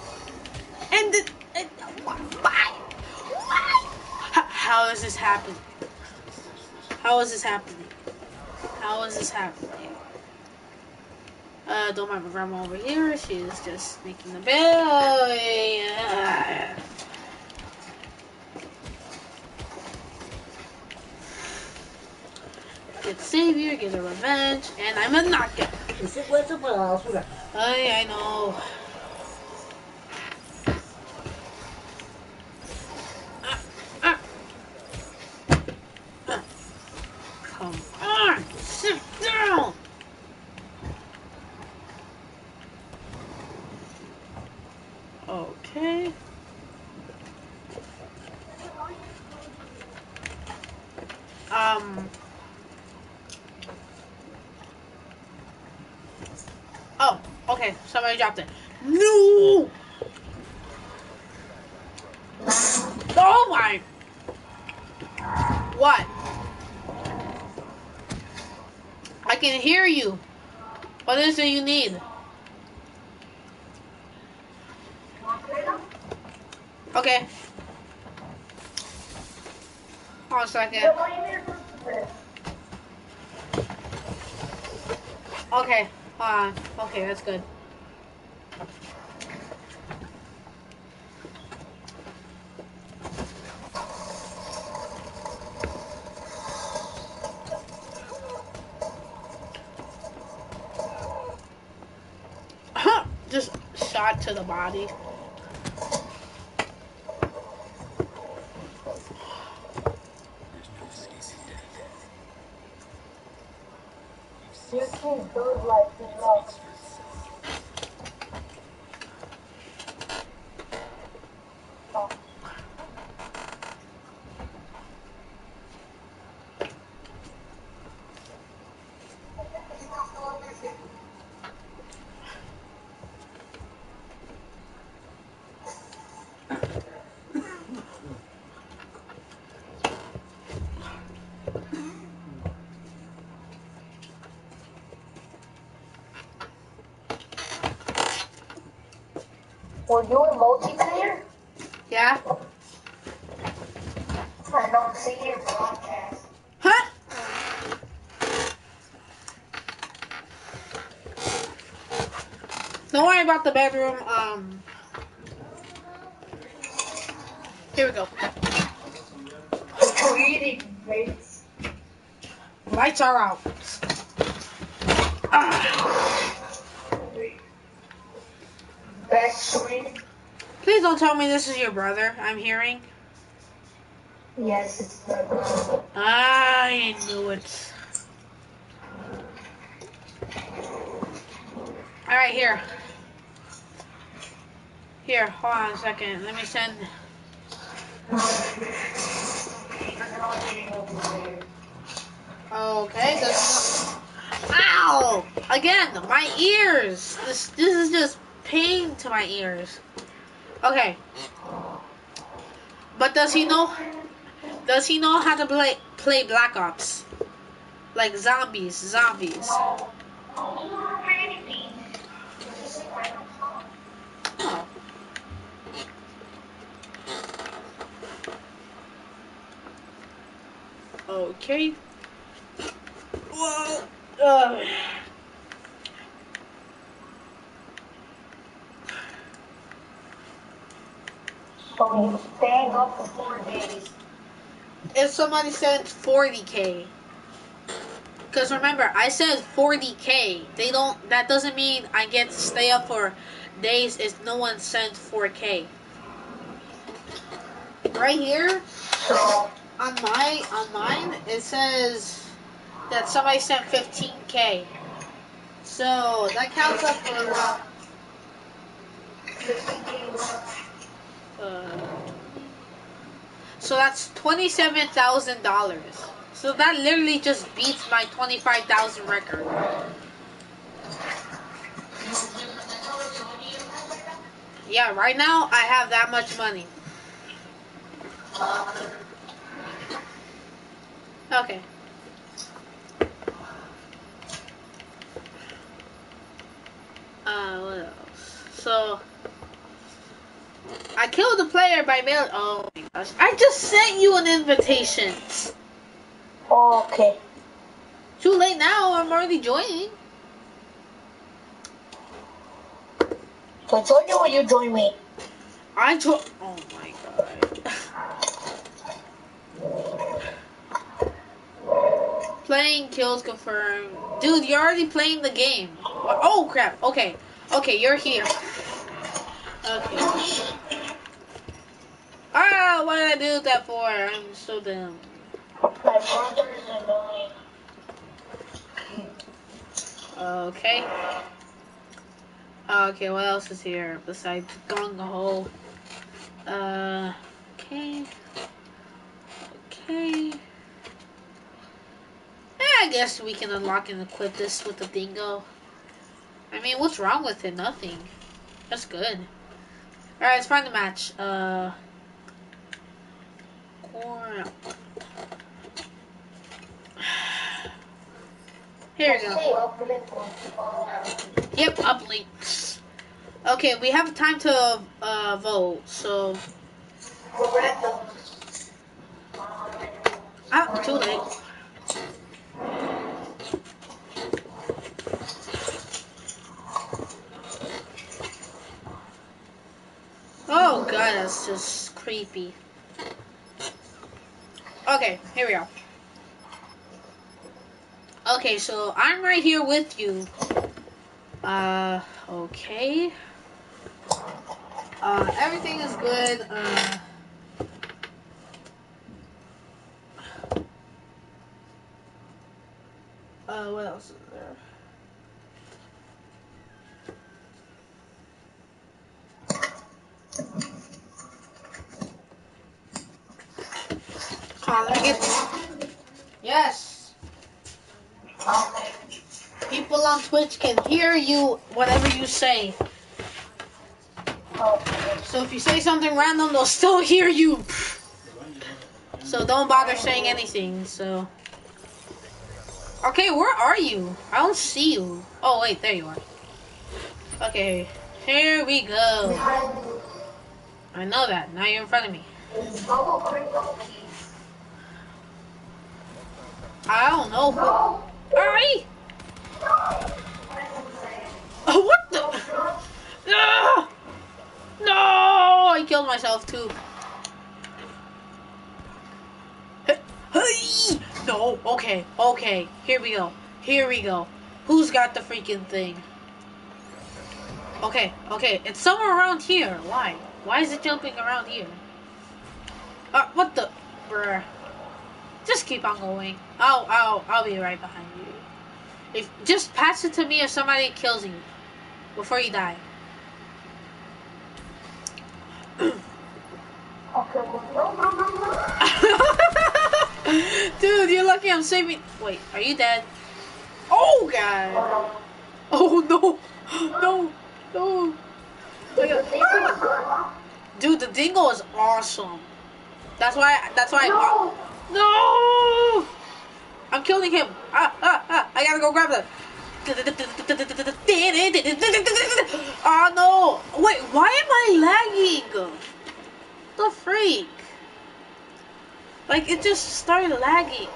why? How is this happening? How is this happening? How is this happening? Don't mind my grandma over here. She is just making the bill. Get savior, get a revenge, and I'm a knockout. I know. Come on, sit down. Okay. Oh, okay. Somebody dropped it. No. Oh my. What? I can hear you. What is it you need? Okay. Hold on a second. Okay. Hold on. Okay, that's good. Just shot to the body. You can do it like you know. Were you a multiplayer? Yeah? I don't see your broadcast. Huh? Don't worry about the bedroom. Here we go. Reading, mates. Lights are out. Best screen? Please don't tell me this is your brother I'm hearing. Yes, it's my brother. I knew it. Alright, here. Here, hold on a second. Let me send. Okay, that's. Ow! Again, my ears! This is just pain to my ears. Okay. But does he know how to play Black Ops? Like zombies. Okay. Whoa. So you staying up for 4 days. If somebody sent 40K. Because remember, I said 40K. They don't. That doesn't mean I get to stay up for days if no one sent 4K. Right here, on mine, it says that somebody sent 15K. So that counts up for. So that's $27,000. So that literally just beats my 25,000 record. Yeah, right now I have that much money. Okay. What else? So I killed the player by mail. Oh my gosh! I just sent you an invitation. Oh, okay. Too late now. I'm already joining. So I told you when you join me. I joined. Oh my god. Playing kills confirmed. Dude, you're already playing the game. Oh crap. Okay. Okay, you're here. Okay. Ah, what did I do that for? I'm so dumb. My brother is annoying. Okay. Okay, what else is here besides Gung Ho? Okay. Okay. I guess we can unlock and equip this with the dingo. I mean, what's wrong with it? Nothing. That's good. Alright, let's find the match. Here we go. Yep, uplinks. Okay, we have time to vote, so. Ah, too late. Oh god, that's just creepy. Okay, here we go. Okay, so I'm right here with you. Okay. Everything is good. What else is there? Hold on, let me get... Yes. People on Twitch can hear you, whatever you say. So if you say something random, they'll still hear you. So don't bother saying anything, so... Okay, where are you? I don't see you. Oh, wait, there you are. Okay, here we go. I know that. Now you're in front of me. I don't know who... Alright! Oh, what the... Ah! No! I killed myself, too. Hey! No, okay, okay. Here we go. Here we go. Who's got the freaking thing? Okay, okay. It's somewhere around here. Why? Why is it jumping around here? What the... Bruh. Just keep on going. I'll be right behind you. Just pass it to me if somebody kills you. Before you die. Dude, you're lucky I'm saving... Wait, are you dead? Oh, God. Oh, no. No. No. Dude, the dingo is awesome. That's why... No! I'm killing him. I gotta go grab them. Oh, no. Wait, why am I lagging? The freak? Like, it just started lagging.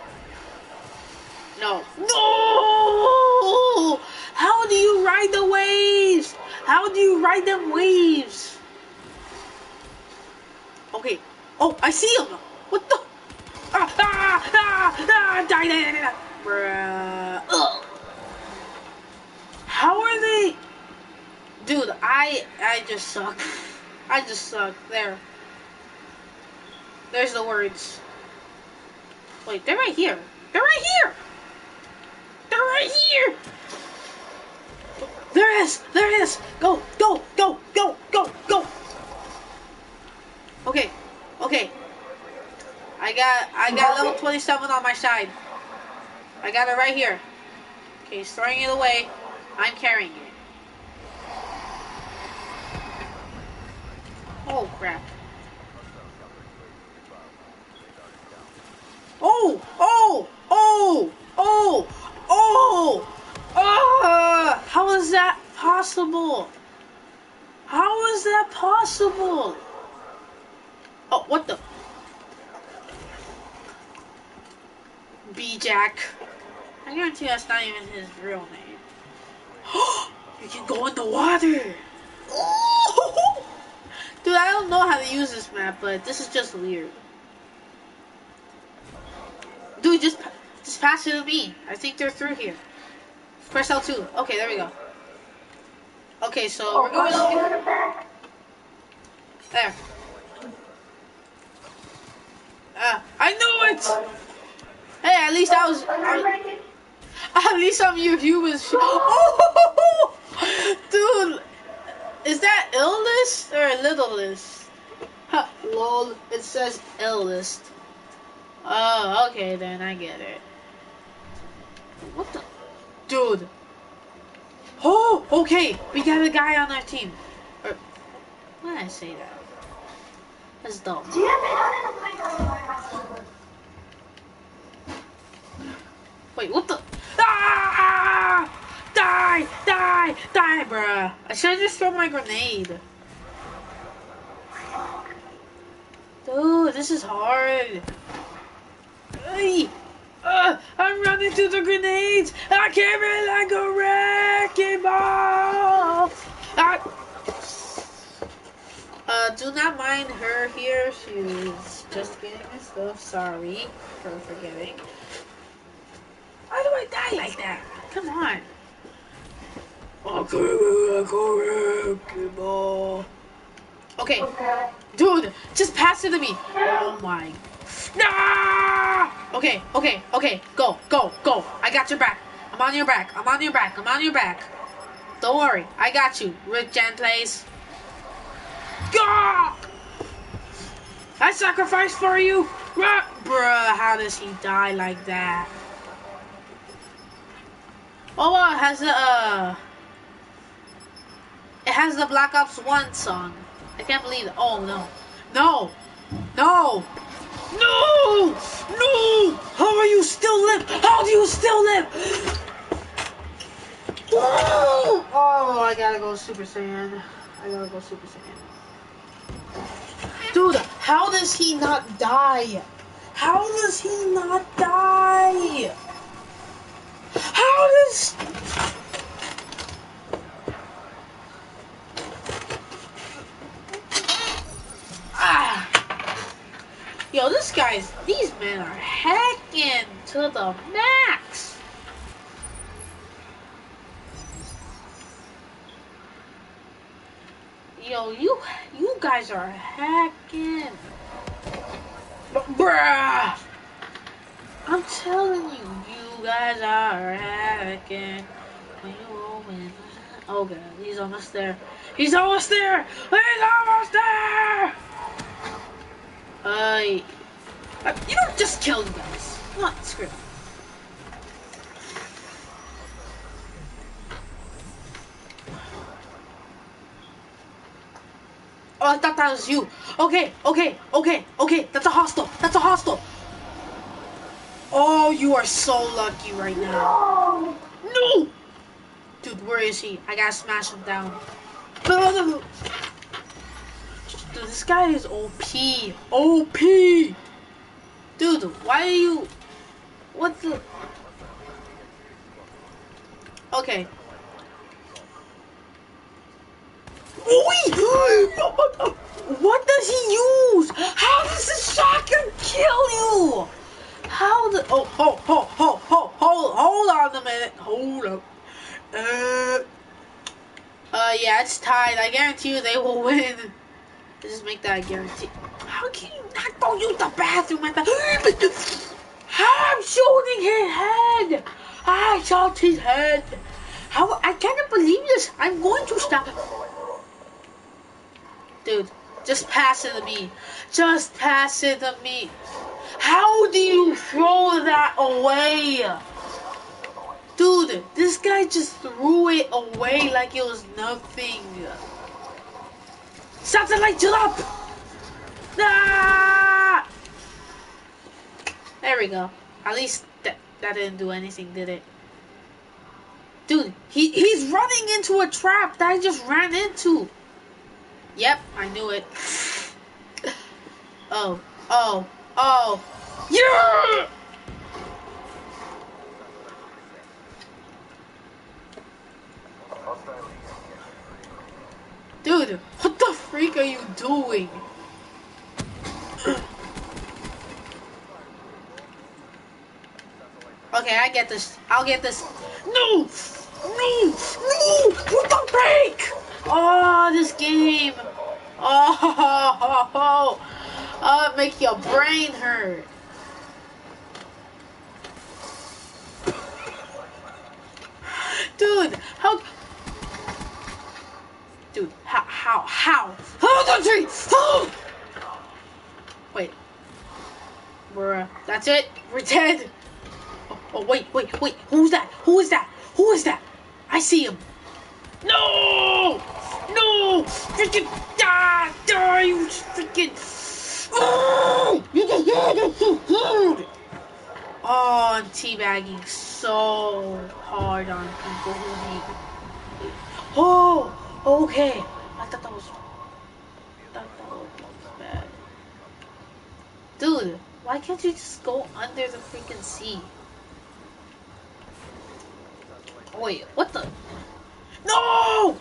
No. No! How do you ride the waves? How do you ride them waves? Okay. Oh, I see him. What the? Die. Bruh. Ugh. How are they? Dude, I just suck. I just suck. There's the words. Wait, they're right here. They're right here. They're right here. There it is. There it is. Go, go, go, go, go, go. Okay, okay. I got level 27 on my side. I got it right here. Okay, he's throwing it away. I'm carrying it. Oh crap. Oh! Oh! Oh! Oh! Oh! How is that possible? How is that possible? Oh, what the? B-Jack. I guarantee that's not even his real name. You can go in the water! Oh! Dude, I don't know how to use this map, but this is just weird. Dude, just pass it to me. I think they're through here. Press L2. Okay, there we go. Okay, so we're going there. I knew it! Hey, at least at least I'm your human. Oh, dude, is that illness or littlest? Huh, lol, it says illest. Oh, okay, then I get it. What the? Dude. Oh, okay, we got a guy on our team. Or, why did I say that? That's dumb. Wait, what the? Ah! Die! Die! Die, bruh! I should have just thrown my grenade. Dude, this is hard. Hey! I'm running through the grenades! I can't really like a wrecking ball! Do not mind her here. She's just getting her stuff. Sorry for forgetting. Why do I die like that? Come on. Okay. Dude, just pass it to me. Oh my. No! Okay. Go. I got your back. I'm on your back. Don't worry. I got you. Rick Jan plays. Go! I sacrificed for you. Bruh, how does he die like that? Oh, well, it has the Black Ops 1 song. I can't believe it. Oh, no. No! How are you still live? How do you still live? Oh, I gotta go Super Saiyan. Dude, how does he not die? How does Yo, these men are hacking to the max. Yo, you guys are hacking. Bruh! I'm telling you, you guys are hacking. When you win. Oh god, he's almost there. You know, just kill you guys. What? Screw it. Oh, I thought that was you. Okay. That's a hostile. Oh, you are so lucky right now. No! Dude, where is he? I gotta smash him down. No. Dude, this guy is OP. Dude, why are you... What the... Okay. What does he use? How does the shotgun kill you? How the... Oh, hold on a minute. Hold up. Yeah, it's tied. I guarantee you they will win. Just make that a guarantee. How can you not go use the bathroom at the... I'm shooting his head. I shot his head. How... I cannot believe this. I'm going to stop. Dude, just pass it to me. Just pass it to me. How do you throw that away? Dude, this guy just threw it away like it was nothing. Satellite up! Ah! There we go. At least that didn't do anything, did it? Dude, he's running into a trap that I just ran into. Yep, I knew it. Oh. Yeah! Dude, what the freak are you doing? Okay, I get this. I'll get this. No! What the break? Oh, this game. Oh, it make your brain hurt. Dude, how? Dude, how? How the tree? How? Wait. That's it. We're dead. Oh, wait. Who's that? Who is that? I see him. No! Freaking die, you freaking. Oh, I'm teabagging so hard on people who need. Oh, okay. I thought that was bad. Dude, why can't you just go under the freaking sea? Wait, what the? No!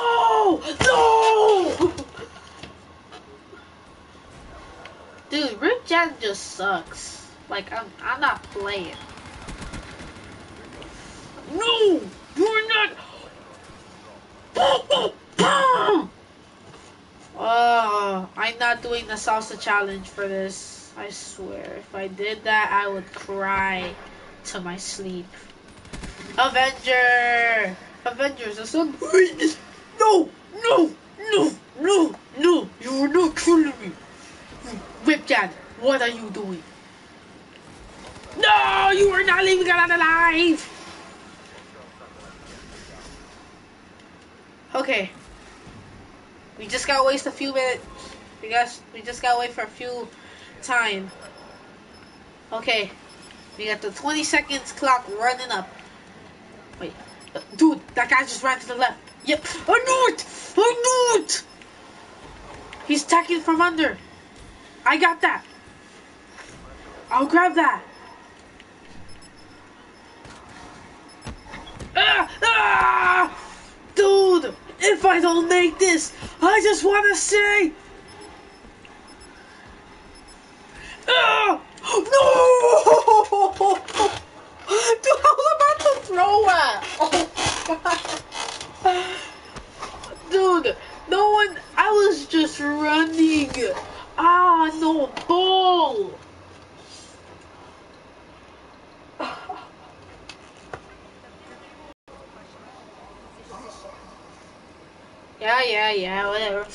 Dude, Rip Jan just sucks. Like, I'm not playing. No! You're not! I'm not doing the salsa challenge for this. I swear, if I did that, I would cry to my sleep. Avengers are so good. No! You are not killing me. Ripjad, what are you doing? No! You are not leaving it alive! Okay. We just gotta waste a few minutes. We just gotta wait for a few time. Okay. We got the 20 seconds clock running up. Wait. Dude, that guy just ran to the left. Yep. I knew it! He's attacking from under. I got that. I'll grab that. Dude, if I don't make this, I just want to say. No! Dude, I was about to throw it. Oh, dude, no one. I was just running. No ball. Yeah, whatever.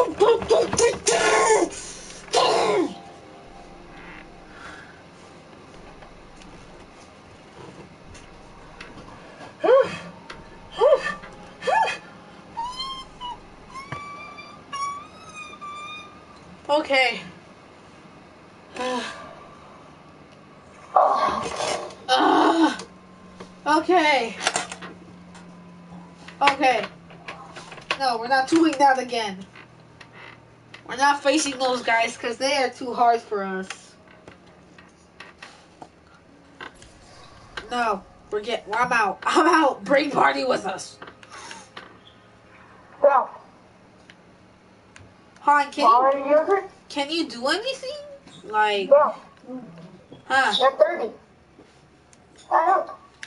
Okay. Okay. No, we're not doing that again. We're not facing those guys because they are too hard for us. No, I'm out. Bring party with us. Yeah. Han, can you do anything? Like, Yeah. Huh? You're 30. I don't.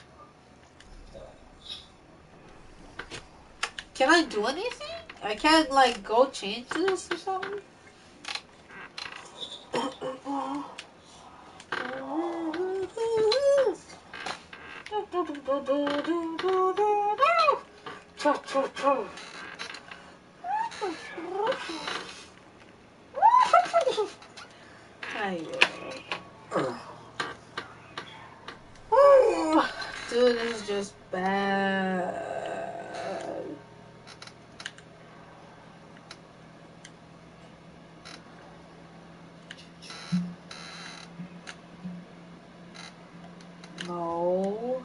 Can I do anything? I can't like go change this or something? Dude, this is just bad. No.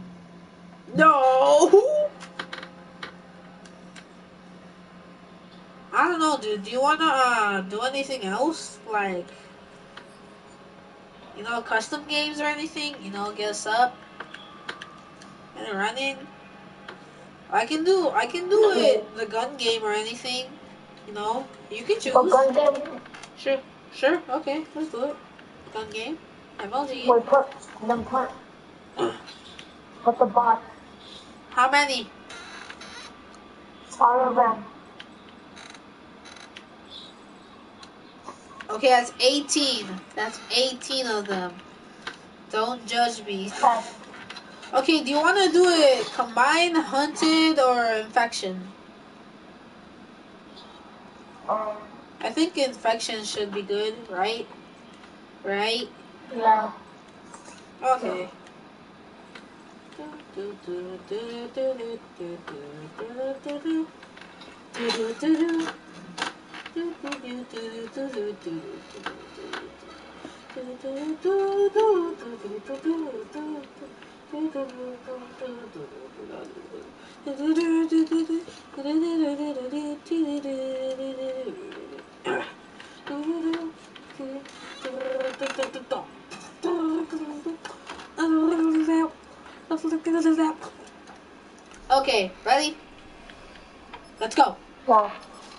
No! I don't know, dude. Do you wanna do anything else? Like, you know, custom games or anything? You know, get us up and running. I can do it. The gun game or anything. You know, you can choose. But gun game, Sure. Okay, let's do it. Gun game. MLG. we put the bot. How many? All of them. Okay, that's 18. That's 18 of them. Don't judge me. Yes. Okay, do you want to do it combined, hunted, or infection? I think infection should be good, right? Right? Yeah. Okay. Okay, ready? Let's go. Yeah.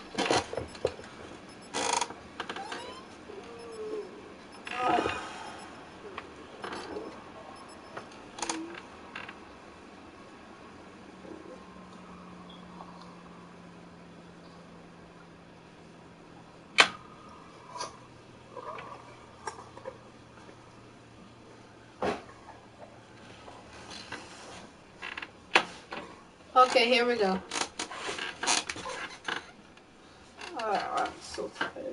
Okay, here we go. I'm so tired.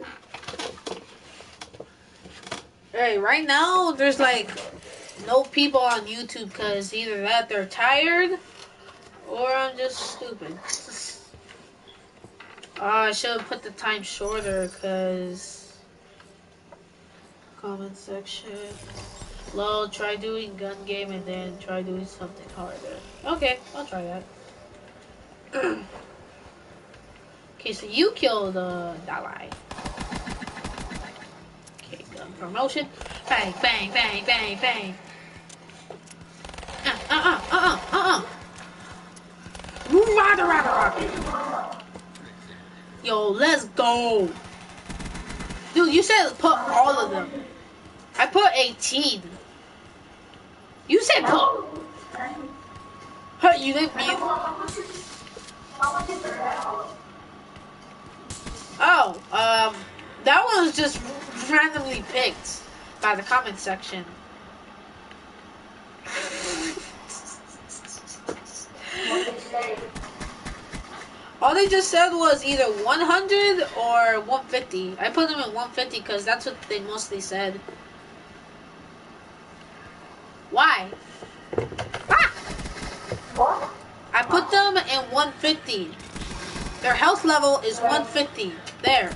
Hey, right now there's like no people on YouTube because either that they're tired or I'm just stupid. I should have put the time shorter because comment section. Lol, try doing gun game and then try doing something harder. Okay, I'll try that. Okay, so you killed Dalai. Okay, gun promotion. Bang, bang, bang, bang, bang. Yo, let's go. Dude, you said put all of them. I put 18. You said put. Huh, you didn't mute. Oh, that one was just randomly picked by the comment section. All they just said was either 100 or 150. I put them at 150 because that's what they mostly said. Why? Ah! What? I put them in 150. Their health level is 150. There.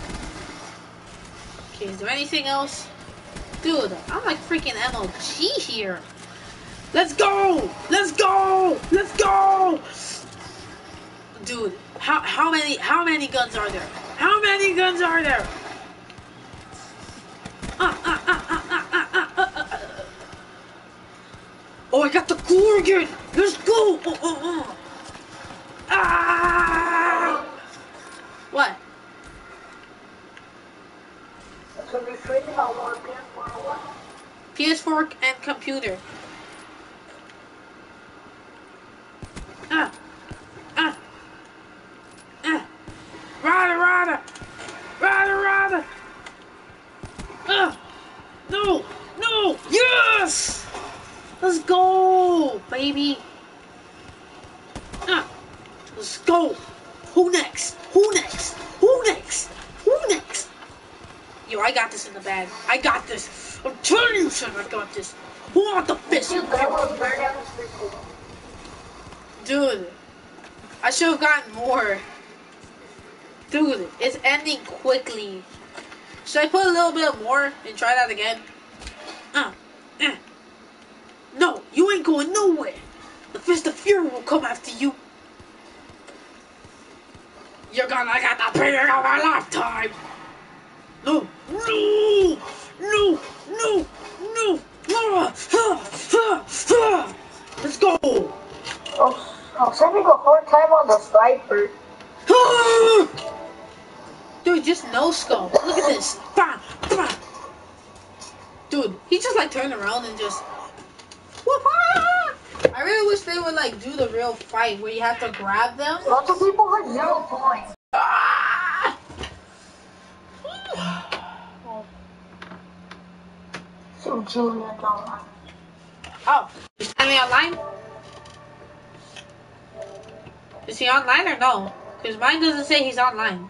Okay, is there anything else? Dude, I'm like freaking MLG here. Let's go! Let's go! Let's go! Dude, how many guns are there? How many guns are there? Oh, I got the Gorgon! Let's go! Ah! What? So we free about 1 PM for what? PS4 and computer. Ah, ah, ah. Rada. No. Yes. Let's go, baby. Let's go. Who next? Yo, I got this in the bag. I got this. I'm telling you, son, I got this. Who want the fist? Dude, I should have gotten more. Dude, it's ending quickly. Should I put a little bit more and try that again? No, you ain't going nowhere. The Fist of Fury will come after you. You're gonna get the pain of a lifetime. No. Let's go. I was having a hard time on the sniper. Dude, just no scope. Look at this. Bam. Dude, he just like turned around and just. I really wish they would like do the real fight where you have to grab them. Lots of people had 0 points. So Julian online. Oh, is he online? Is he online or no? Because mine doesn't say he's online.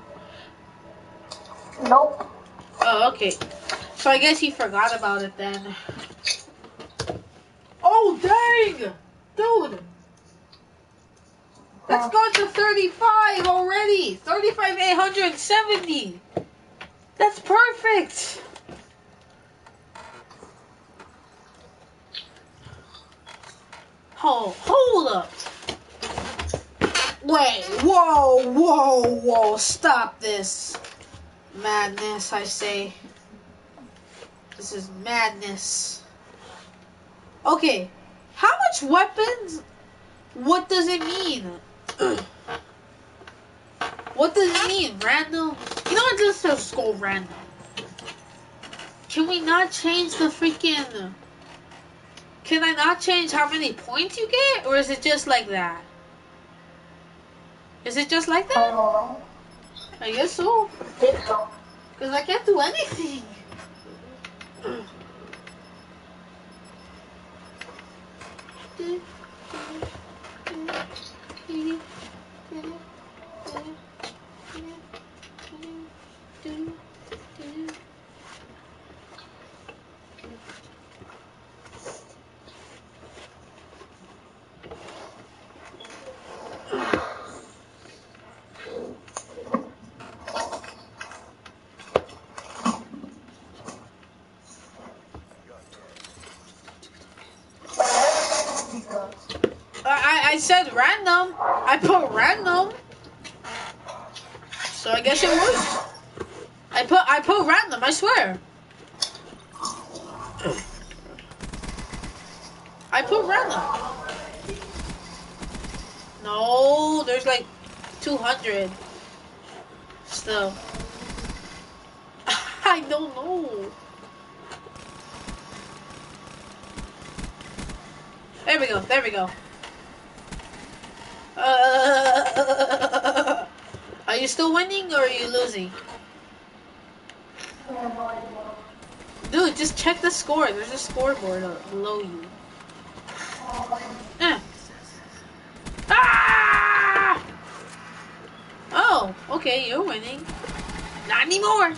Nope. Oh, okay. So I guess he forgot about it then. Oh, dang! Dude! Let's go to 35 already! 35,870! That's perfect! Hold up! Wait, whoa! Stop this! Madness, I say. This is madness. Okay, how much weapons? What does it mean? What does it mean? Random? You know what? Let's just go random. Can we not change the freaking... Can I not change how many points you get? Or is it just like that? Is it just like I that? don't know. I guess so. I think so. Because I can't do anything. I said random. I put random. So I guess it was. I put random, I swear. I put random. No, there's like 200 still. I don't know. There we go. Are you still winning or are you losing? Dude, just check the score. There's a scoreboard below you. Ah! Oh, okay, you're winning. Not anymore.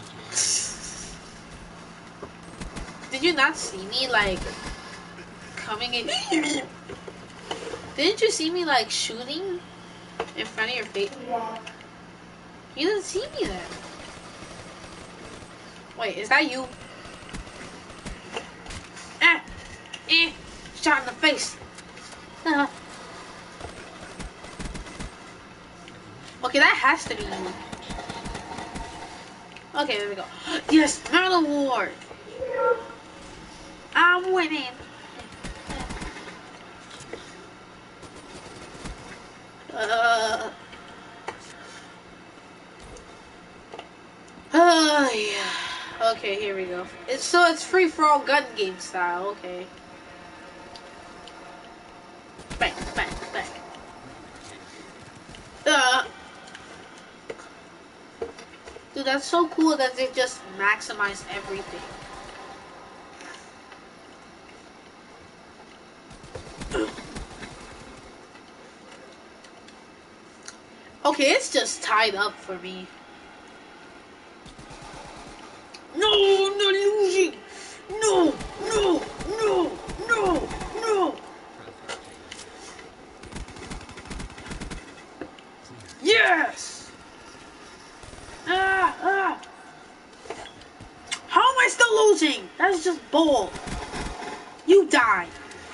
Did you not see me like coming in? Didn't you see me like shooting in front of your face? Yeah. You didn't see me then. Wait, is that you? Shot in the face. Okay, that has to be you. Okay, there we go. Yes, Medal Award. I'm winning. Yeah. Okay, here we go. It's free for all gun game style. Okay. Bang, bang, bang. Dude, that's so cool that they just maximize everything. Okay, it's just tied up for me. No, I'm not losing. No, no, no, no, no. Yes. Ah. How am I still losing? That's just bull. You die.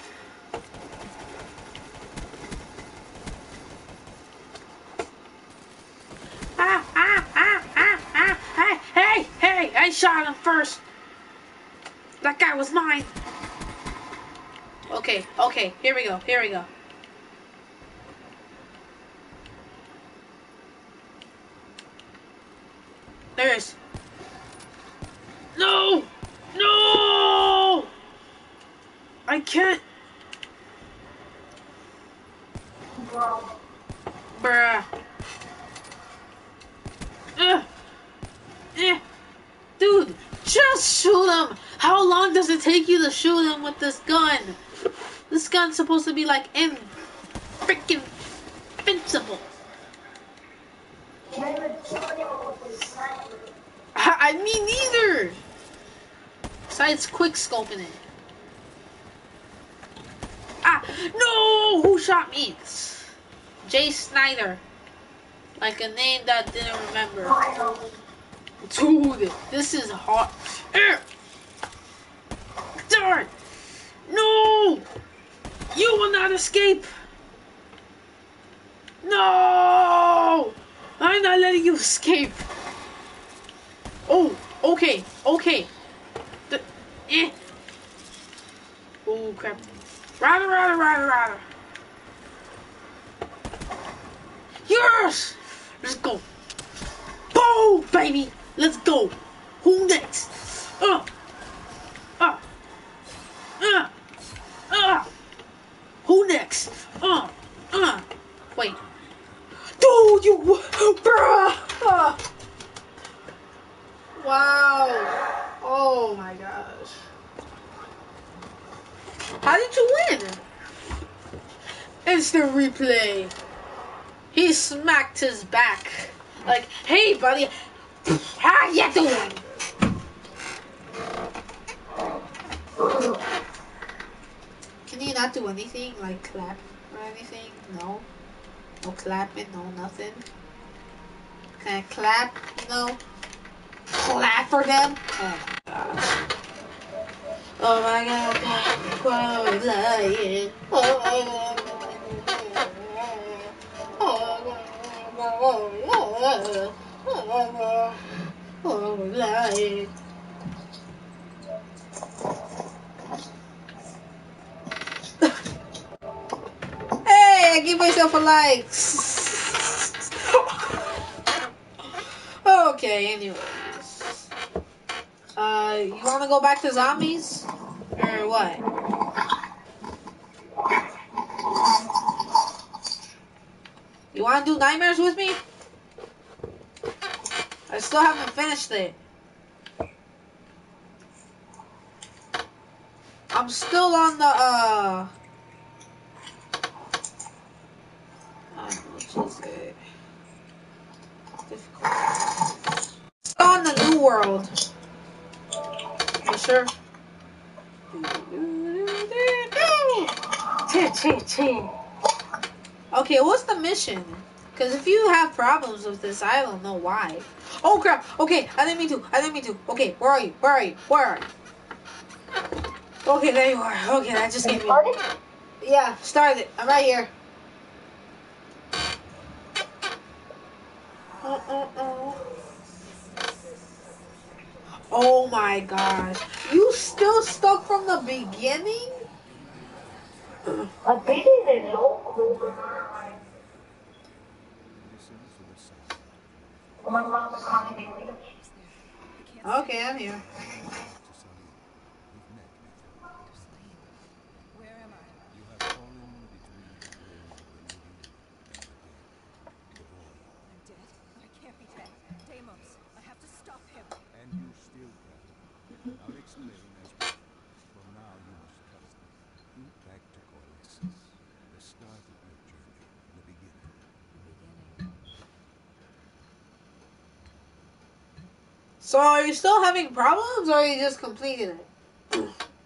Hey, I shot him first. That guy was mine. Okay, here we go. There's... No! I can't... Bruh. Dude, just shoot him! How long does it take you to shoot him with this gun? This gun's supposed to be like freaking invincible. I mean, neither. Besides quick scoping it. No! Who shot me? Jay Snyder. Like a name that I didn't remember. Dude, this is hard. Darn! No! You will not escape! No! I'm not letting you escape. Oh, okay. Oh, crap. Rider. Yes! Let's go. Boom, baby! Let's go. Who next? Who next? Wait. Dude, you... Bruh! Wow. Oh my gosh. How did you win? Instant replay. He smacked his back. Like, hey buddy, how you doing? Can you not do anything? Like clap or anything? No? No clapping, no nothing? Can I clap? No? Clap for them? Oh my god. Oh my god. Oh, lying. Hey, I give myself a like. Okay, anyways. You wanna go back to zombies? Or what? You wanna do nightmares with me? I still haven't finished it. I'm still on the, which is it? Difficult. Still on the new world. You sure? Okay, what's the mission? Because if you have problems with this, I don't know why. Oh crap! Okay, I didn't mean to. Okay, where are you? Okay, there you are. Okay, that just gave me... Yeah, started. I'm right here. Oh my gosh. You still stuck from the beginning? I think it's local. My mom's calling me. Okay, I'm here. To Salim. We've met, Nathan. Dr. Salim, where am I? You have fallen between the will of the living and the dead. The boy. I'm dead? I can't be dead. Deimos, I have to stop him. And you still can. I'll explain as we go. For now, you must trust me. Think back to Coalescence. The start of your journey. The beginning. The beginning. So are you still having problems or are you just completing it?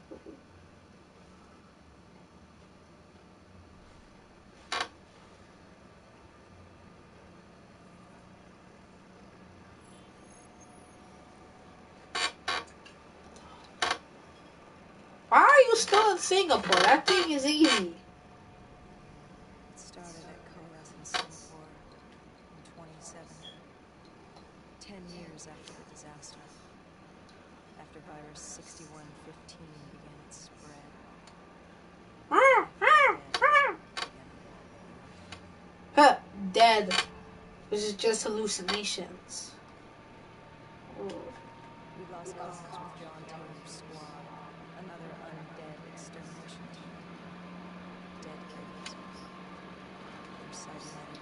Why are you still in Singapore? That thing is easy. It started at Coalescence Singapore in 27. 10 years after the disaster. After virus 6115 began its spread. Huh, dead. This is just hallucinations. We lost comms with John Taylor's squad. Another undead extermination team. Dead killers. Their cybernetic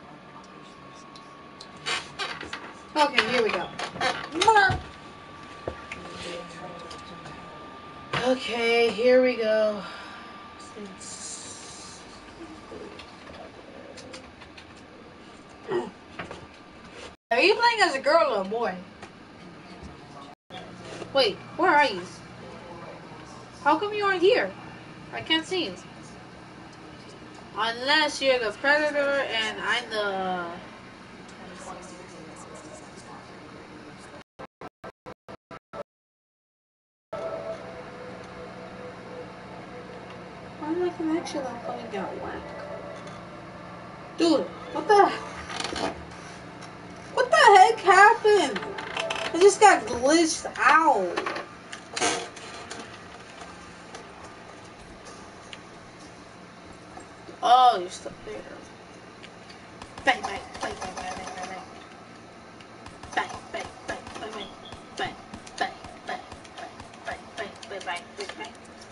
augmentations. Okay, here we go. Okay, here we go. Are you playing as a girl or a boy? Wait, where are you? How come you aren't here? I can't see you. Unless you're the predator and I'm the... Why is my connection not coming out whack? Dude, what the heck happened? I just got glitched out. Oh, you're stuck there. Bang, bang, bang, bang, bang, bang, bang, bang. Bang, bang, bang, bang, bang, bang, bang, bang, bang, bang, bang, bang, bang, bang.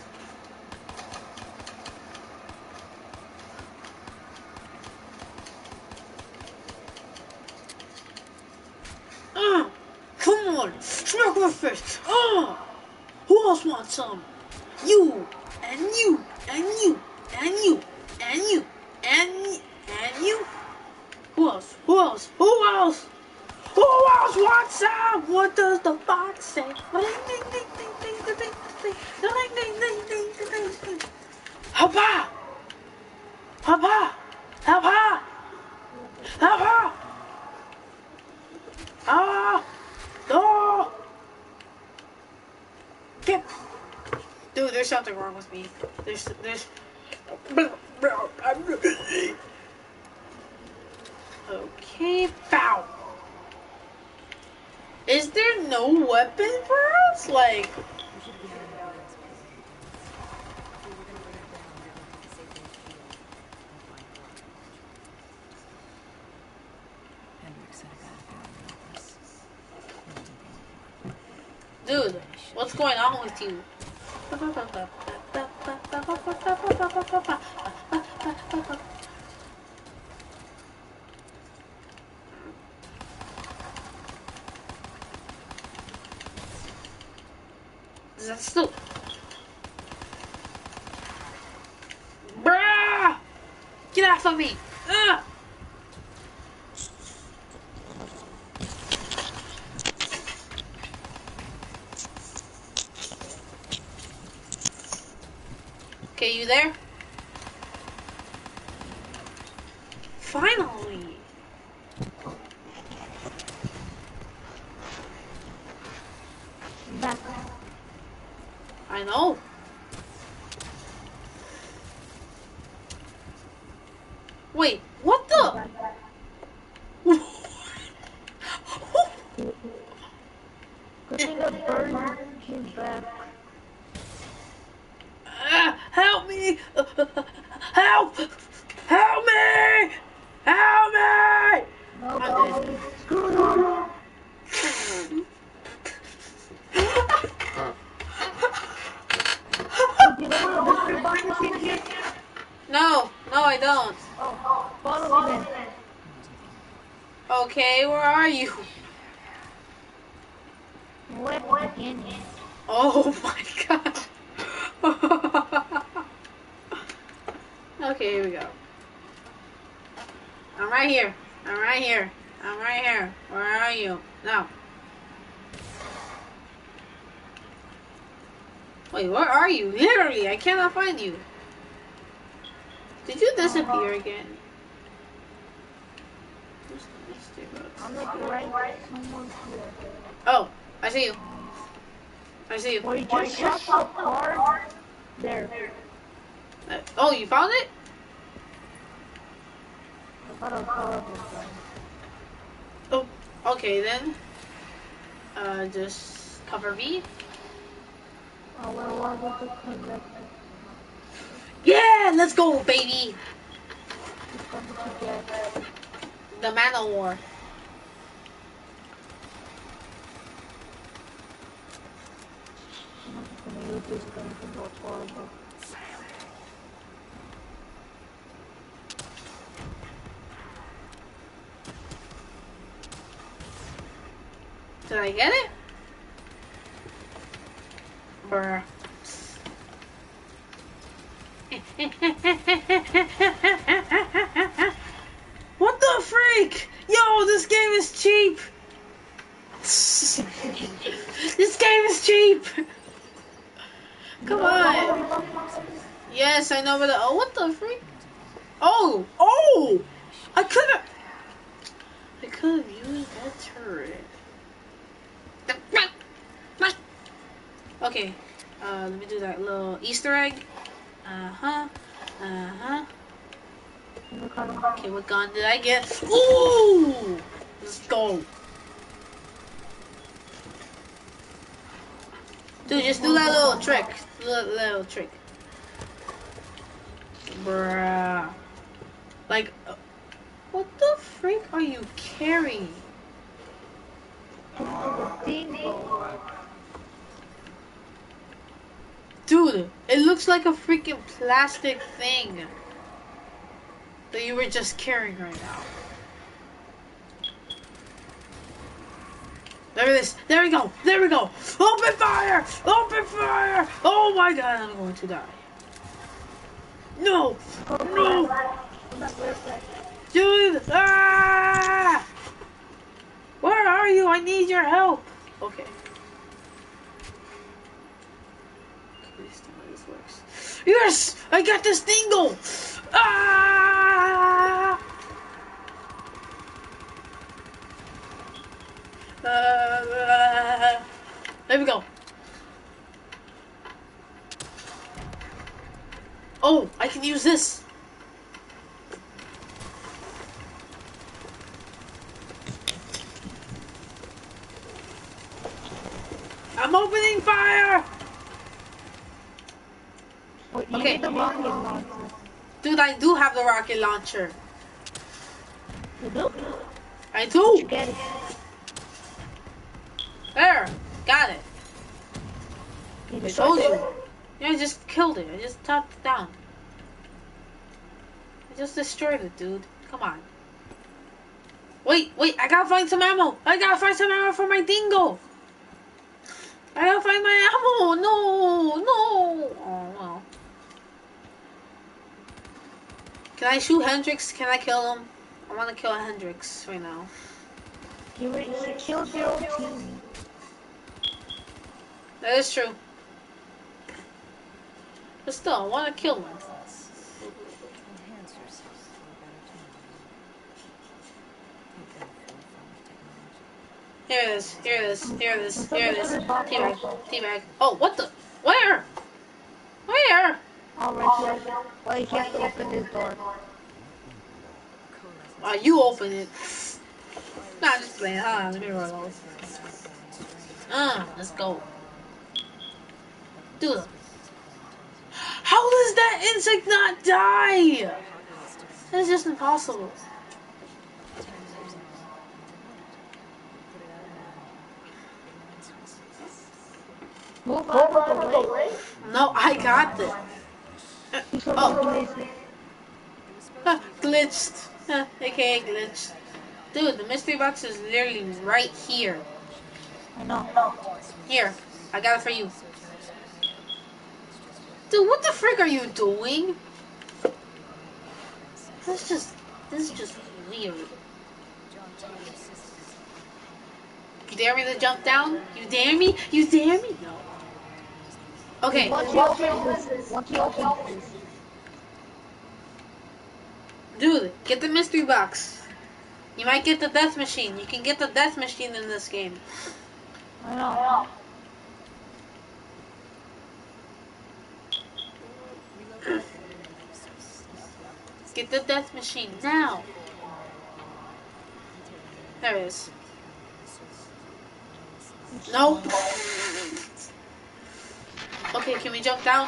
Come on, smack my face. Who else wants some? You, and you, and you, and you, and you, and you. Who else? Who else? Who else? Who else wants some? What does the fox say? Hapa! Hapa! Hapa! Hapa! Ah! Oh! Get! Dude, there's something wrong with me. There's. Okay, bow. Is there no weapon for us? Like. Dude, what's going on with you? That's still... Bruh! Get off of me! Ugh! Okay, you there? Finally! I know. Wait, what the? Help me! Help! Help me! Help me! I'm dead. don't. Oh, follow me then. Okay, where are you? We're at the beginning. Oh my god. Okay, here we go. I'm right here. I'm right here. I'm right here. Where are you? No. Wait, where are you? Literally, I cannot find you. Did you disappear again? I'm like right somewhere here. Oh, I see you. I see you. Or you just shot the car there. Oh, you found it? I thought I was horrible. Oh, okay then. Just cover V. Oh, where was it connected? Yeah, let's go, baby. What did you get? The Man of War. I'm just gonna use this gun to go horrible. Did I get it? Bruh. What the freak? Yo, this game is cheap. This game is cheap. Come on. Yes, I know, but oh, what the freak? Oh, I could have used that turret. Okay, let me do that little Easter egg. Okay, what gun did I get? Ooh! Let's go. Dude, just do that little trick. Little trick. Bruh. Like, what the freak are you carrying? Dude, it looks like a freaking plastic thing that you were just carrying right now. There it is. There we go. There we go. Open fire! Open fire! Oh my god, I'm going to die. No! No! Dude! Ah! Where are you? I need your help. Okay. Please tell me this works. Yes! I got this dingle! Ah! There we go. Oh, I can use this. I'm opening fire! Okay. Dude, I do have the rocket launcher. You do? I do. You get it. There. Got it. You I told you. Yeah, I just killed it. I just chopped it down. I just destroyed it, dude. Come on. Wait, I gotta find some ammo. I gotta find some ammo for my dingo. I gotta find my ammo. No. Oh, well. Can I shoot Hendrix? Can I kill him? I want to kill Hendrix right now. He killed your own team. That is true. But still, I want to kill him. Enhance yourself for a better tomorrow. Here it is. Teabag. Oh, what the? Where? Alright, well, he has to open this door. You open it. Nah, I'm just playing. Hold on, let me roll those. Let's go. Dude. How does that insect not die? That's just impossible. Move out of the way. No, I got this. Oh. Glitched. AKA glitched. Dude, the mystery box is literally right here. I know. Here, I got it for you. Dude, what the frick are you doing? This is just weird. You dare me to jump down? You dare me? You dare me? No. Okay. Once you open this. Dude, get the mystery box. You might get the death machine. You can get the death machine in this game. I know. Get the death machine now. There it is. Nope. Okay, can we jump down?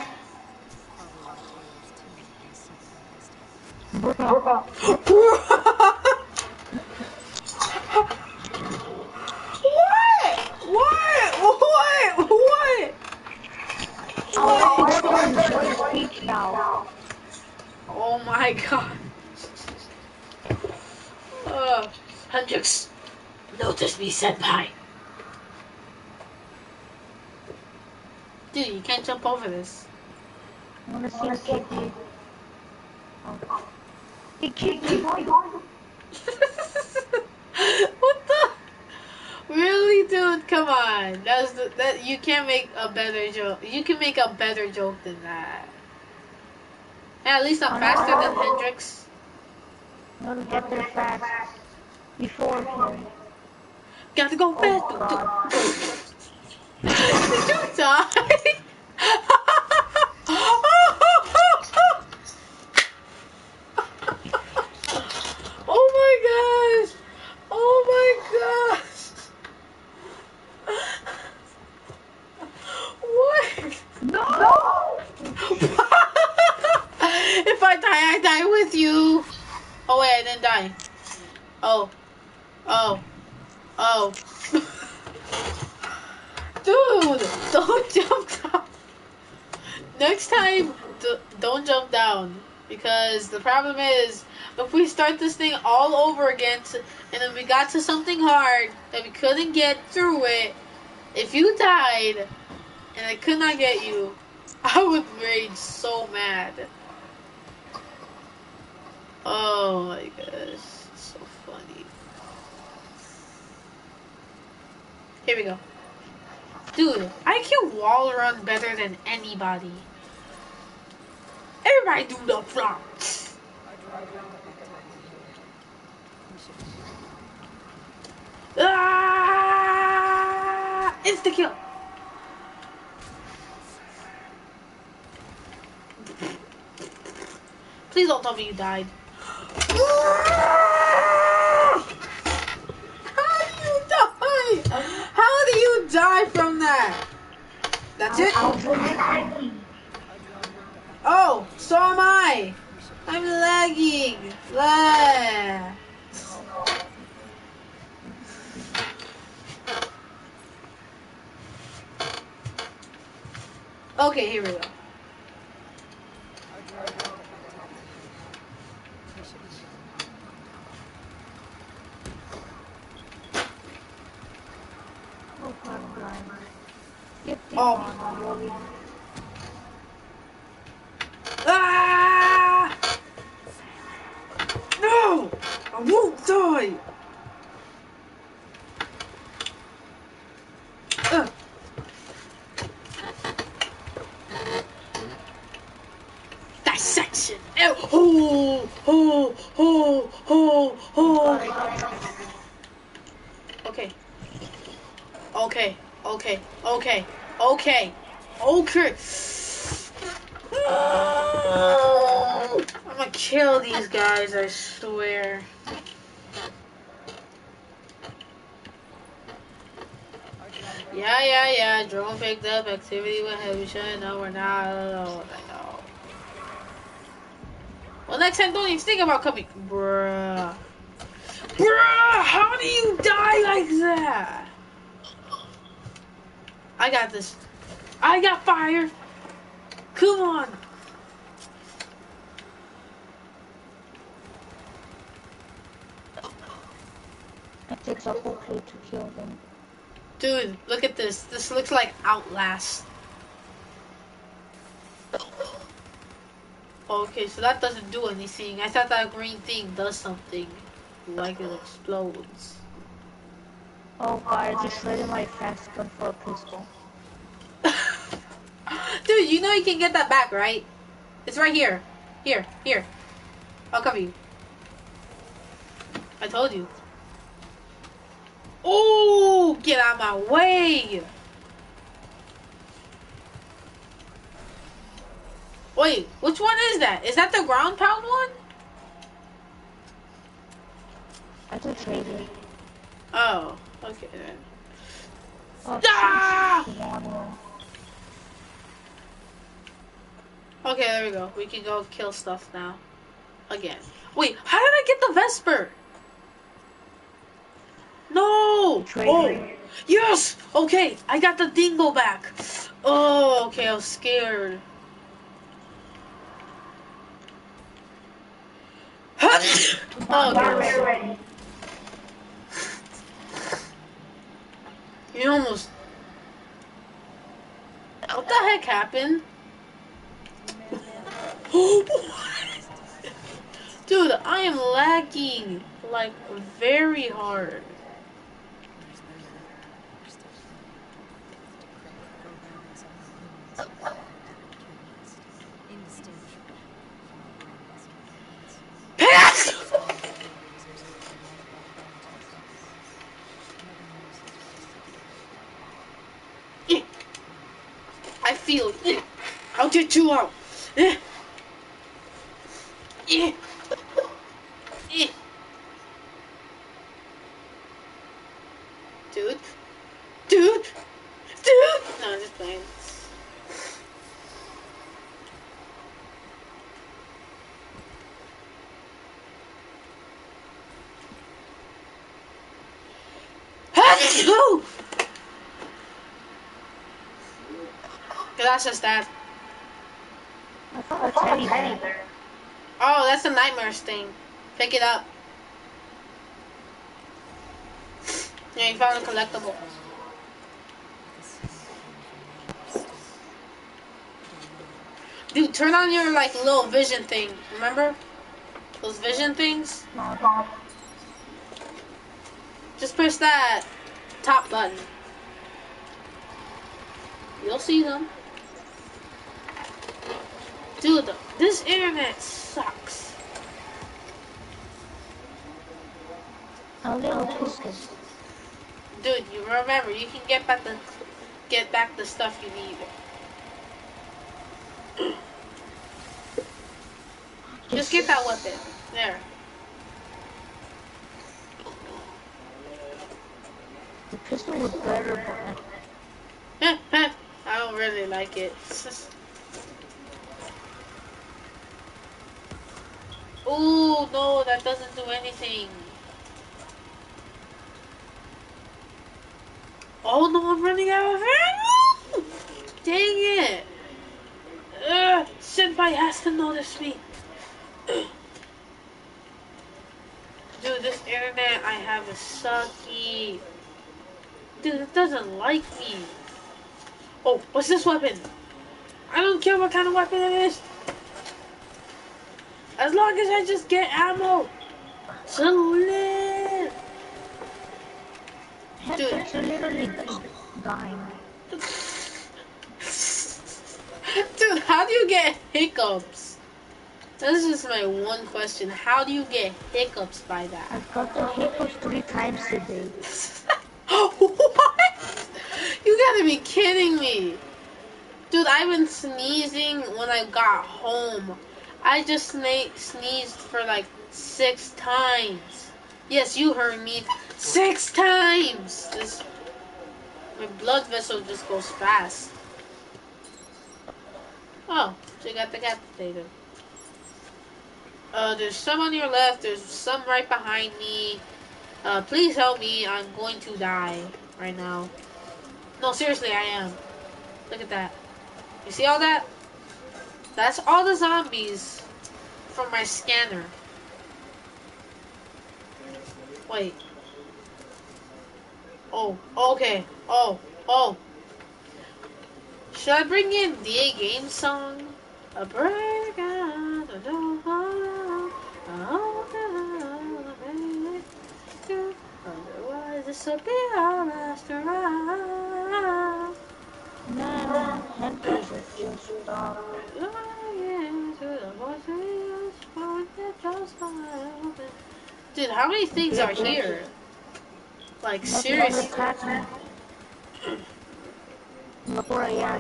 What? Oh my god. Hendrix, notice me, senpai. Dude, you can't jump over this. I wanna see him kick me. He kicked me. What the? Really, dude? Come on. That you can't make a better joke. You can make a better joke than that. Hey, at least I'm faster than Hendrix. I wanna get there fast. Before him. Gotta go fast. Did you die? Oh my gosh! Oh my gosh! What? No! If I die with you. Oh wait, I didn't die. Oh. Dude, don't jump down. Next time, don't jump down. Because the problem is, if we start this thing all over again, and then we got to something hard that we couldn't get through it, if you died, and I could not get you, I would rage so mad. Oh my gosh, it's so funny. Here we go. Dude, I can wall run better than anybody. Everybody do the flops. Ah! Insta kill. Please don't tell me you died. How do you die? How do you die from that? That's it? Oh, so am I. I'm lagging. Lag. Okay, here we go. Oh. Ah! No! I won't die! Dissection! Oh! Okay. I'm gonna kill these guys, I swear. Yeah. Drone picked up activity with heavy shut. No, we're not. I know. Well, next time, don't even think about coming. Bruh, how do you die like that? I got this. I got fire. Come on. takes a whole plate to kill them. Dude, look at this. This looks like Outlast. Okay, so that doesn't do anything. I thought that green thing does something. Like it explodes. Oh god, I just traded my fast gun for a pistol. Dude, you know you can get that back, right? It's right here. Here, here. I'll cover you. I told you. Oh, get out of my way. Wait, which one is that? Is that the ground pound one? I just traded. Oh, okay then. Oh, Ah! one. Okay, there we go. We can go kill stuff now. Again. Wait, how did I get the Vesper? No! Oh! Yes! Okay, I got the dingo back. Oh, okay, I was scared. Oh, okay. You almost... What the heck happened? Dude, I am lagging like very hard. Pass! I feel it. I'll get you out. Dude. Dude. Dude. No, I'm just playing. Gracias, Dad. I thought a teddy bear. Oh, that's the nightmares thing. Pick it up. Yeah, you found a collectible. Dude, turn on your like little vision thing. Remember? Those vision things? No. Just press that top button. You'll see them. Dude, this internet sucks. A little twisted. Dude, you remember, you can get back the stuff you need. Just get that weapon. There. The pistol was better, but I don't really like it. Oh no, that doesn't do anything. Oh no, I'm running out of ammo! Dang it! Senpai has to notice me. Dude, this internet I have is sucky. Dude, it doesn't like me. Oh, what's this weapon? I don't care what kind of weapon it is. As long as I just get ammo. Salute! Dude. it's literally dying. Dude, how do you get hiccups? This is my one question. How do you get hiccups by that? I've got the hiccups 3 times today. What? You gotta be kidding me. Dude, I've been sneezing when I got home. I just sneezed for like 6 times. Yes, you heard me. 6 times! My blood vessel just goes fast. Oh, so you got the decapitator. There's some on your left, there's some right behind me. Please help me, I'm going to die right now. No, seriously, I am. Look at that. You see all that? That's all the zombies from my scanner. Wait. Oh, okay. Oh. Should I bring in the A Game song? A break out the door. Otherwise, this will be our last ride. Now, temperature just stop. Dude, how many things are here? Like, Nothing seriously. attacks me. Before I am.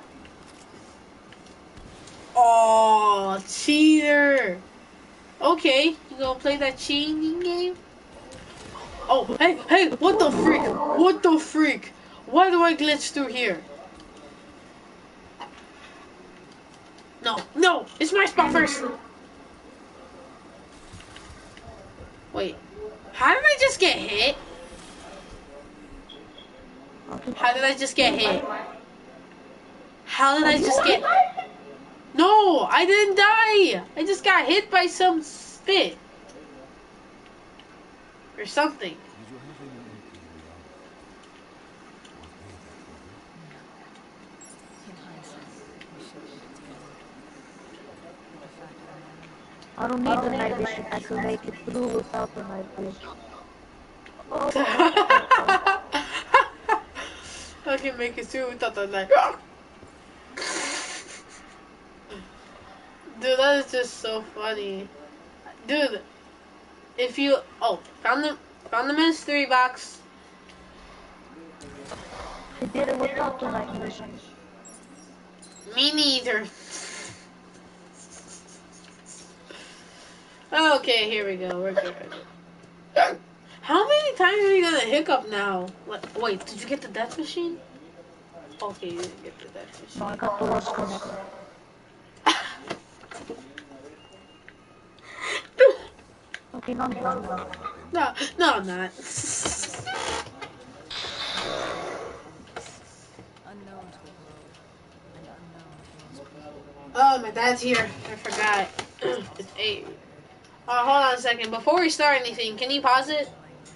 Oh, cheater. Okay, you gonna play that cheating game? Oh, hey, what the freak? What the freak? Why do I glitch through here? No, it's my spot first. Wait, how did I just get hit? How did I just get hit? How did I just get... No, I didn't die. I just got hit by some spit. Or something. Did you have any inkling In hindsight, we should have been together. But the fact of the matter, I don't need the night vision. I can make it through without the night vision. I can make it through without the night. Dude, that is just so funny. Dude, if you... Oh, found the mystery box. I did it without the night vision. Me neither. Okay, here we go. We're good. How many times are you gonna hiccup now? Wait, did you get the death machine? Okay, you didn't get the death machine. So I got the worst connector. Okay, no, I'm done. No, I'm not. unknown to the world, and unknown to most people. Oh, my dad's here. I forgot. It's 8. Hold on a second. Before we start anything, can you pause it?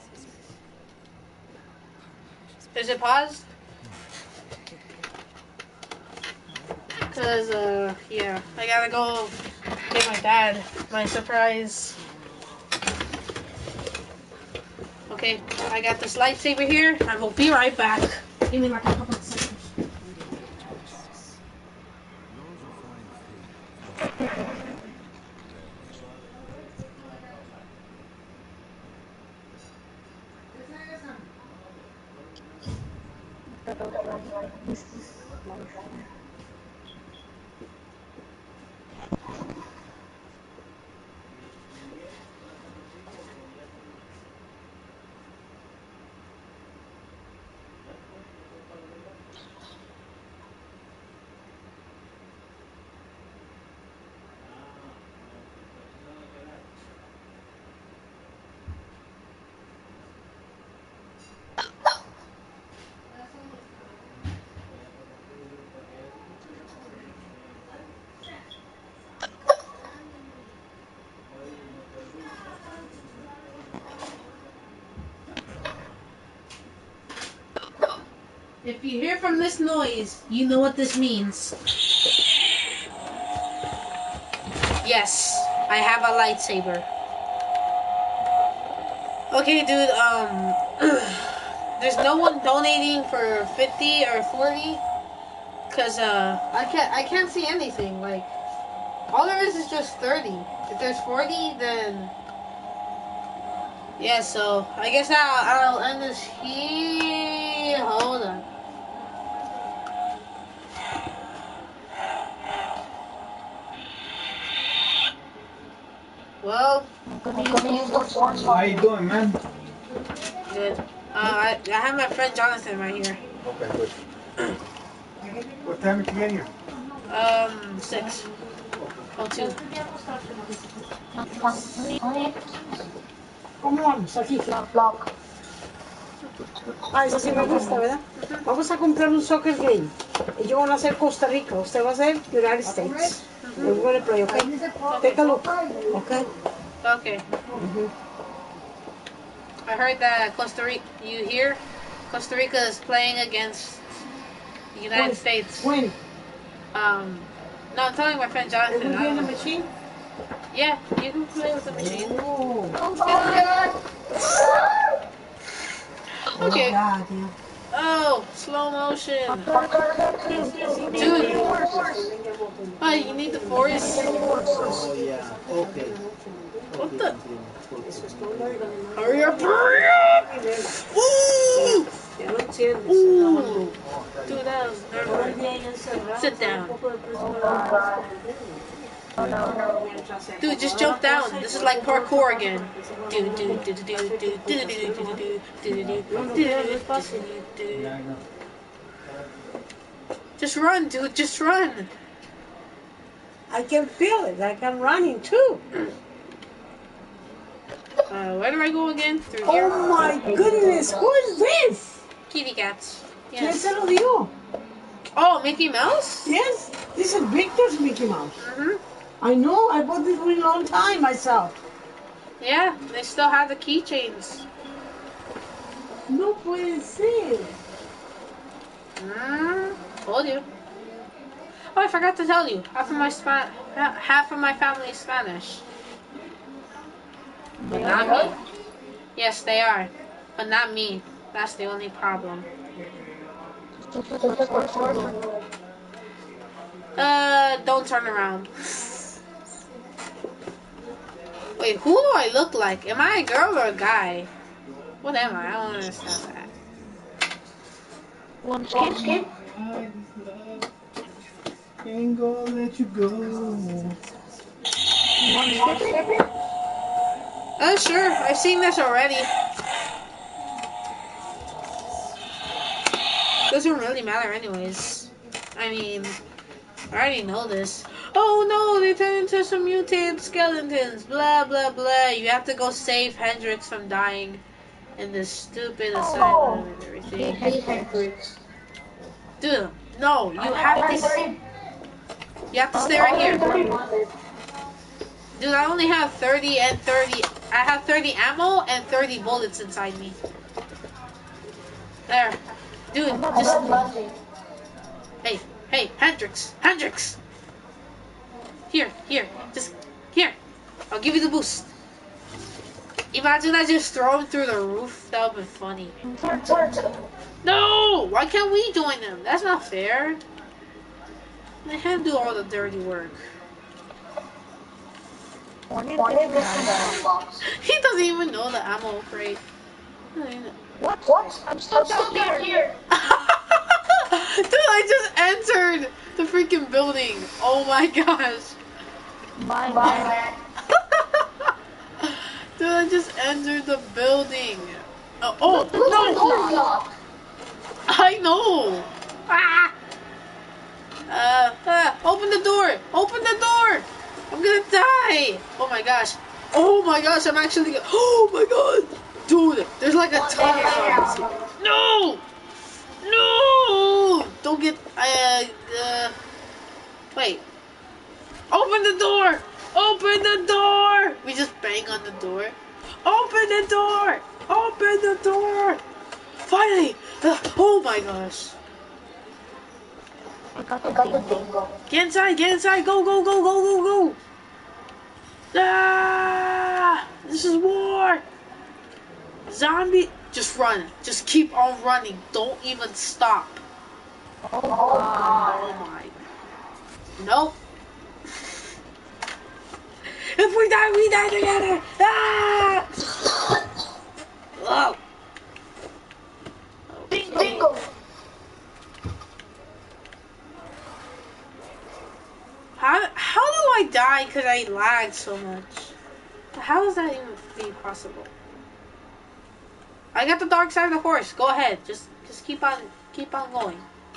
Is it paused? Cause, yeah. I gotta go give my dad my surprise. Okay, I got this lightsaber here. I will be right back. Give me like a couple of seconds. This is life. If you hear from this noise, you know what this means. Yes, I have a lightsaber. Okay, dude, there's no one donating for 50 or 40, cause I can't see anything. Like, all there is just 30. If there's 40, then yeah. So I guess I'll end this here. Hold on. Well, How you doing, man? good. I have my friend Jonathan right here. Okay, good. What time did you get here? 6. Oh, 2. ¿Cómo vamos? Aquí. Ah, eso sí me gusta, ¿verdad? Vamos a comprar un soccer game. Ellos van a hacer Costa Rica. Usted va a hacer United States. We're going to play, okay? Take a look, okay? Okay. I heard that Costa Rica. You here? Costa Rica is playing against the United States. When? No, I'm telling my friend It Jonathan. will be in the machine? Yeah, you can play with the machine. Oh. Okay. God, yeah. Oh, slow motion. Dude. Oh, you need the force? Oh, yeah. Okay. What the? Hurry up, hurry up! Ooh! Ya no entiendes. Ooh! Dude, that was nerve-wracking. Sit down. Dude, just jump down. This is like parkour again. Just run, dude. Just run. I can feel it. Like I'm running too. Where do I go again? Through here. Oh my goodness. Who is this? Kitty cats. ¿Quién Yes. se lo dio? Oh, Mickey Mouse? Yes. This is Victor's Mickey Mouse. Mm-hmm. I know. I bought this for a long time myself. Yeah, they still have the keychains. No puede ser. Told you. Oh, I forgot to tell you. Half of my family is Spanish. But not me. Yes, they are. But not me. That's the only problem. Don't turn around. Wait, who do I look like? Am I a girl or a guy? What am I? I don't understand that. Ain't gonna let you go. Sure. I've seen this already. Doesn't really matter anyways. I mean, I already know this. Oh no, they turn into some mutated skeletons. Blah, blah, blah. You have to go save Hendrix from dying in this stupid asylum and everything. Dude, no, you have to stay right here. Dude, I only have 30 and 30. I have 30 ammo and 30 bullets inside me. There. Dude, just... Hey, Hendrix. Here. Just, here. I'll give you the boost. Imagine I just throw him through the roof. That would be funny. No! Why can't we join them? That's not fair. Let him do all the dirty work. He doesn't even know the ammo crate. What? I'm still down here. Dude, I just entered the freaking building. Oh my gosh. Bye. Dude, I just entered the building. No! I know. Open the door. I'm gonna die. Oh my gosh, I'm actually gonna... Oh my god. Dude, there's like a ton of zombies. No! Don't get... Wait. Open the door! We just bang on the door. Open the door! Finally! Oh my gosh. I got the bingo. Get inside! Go! Ah! This is war! Zombie! Just run. Just keep on running. Don't even stop. Oh my. Nope. If we die together! Ah! Whoa. Bingo. How do I die because I lagged so much? How is that even be possible? I got the dark side of the horse. Go ahead. Just keep on going.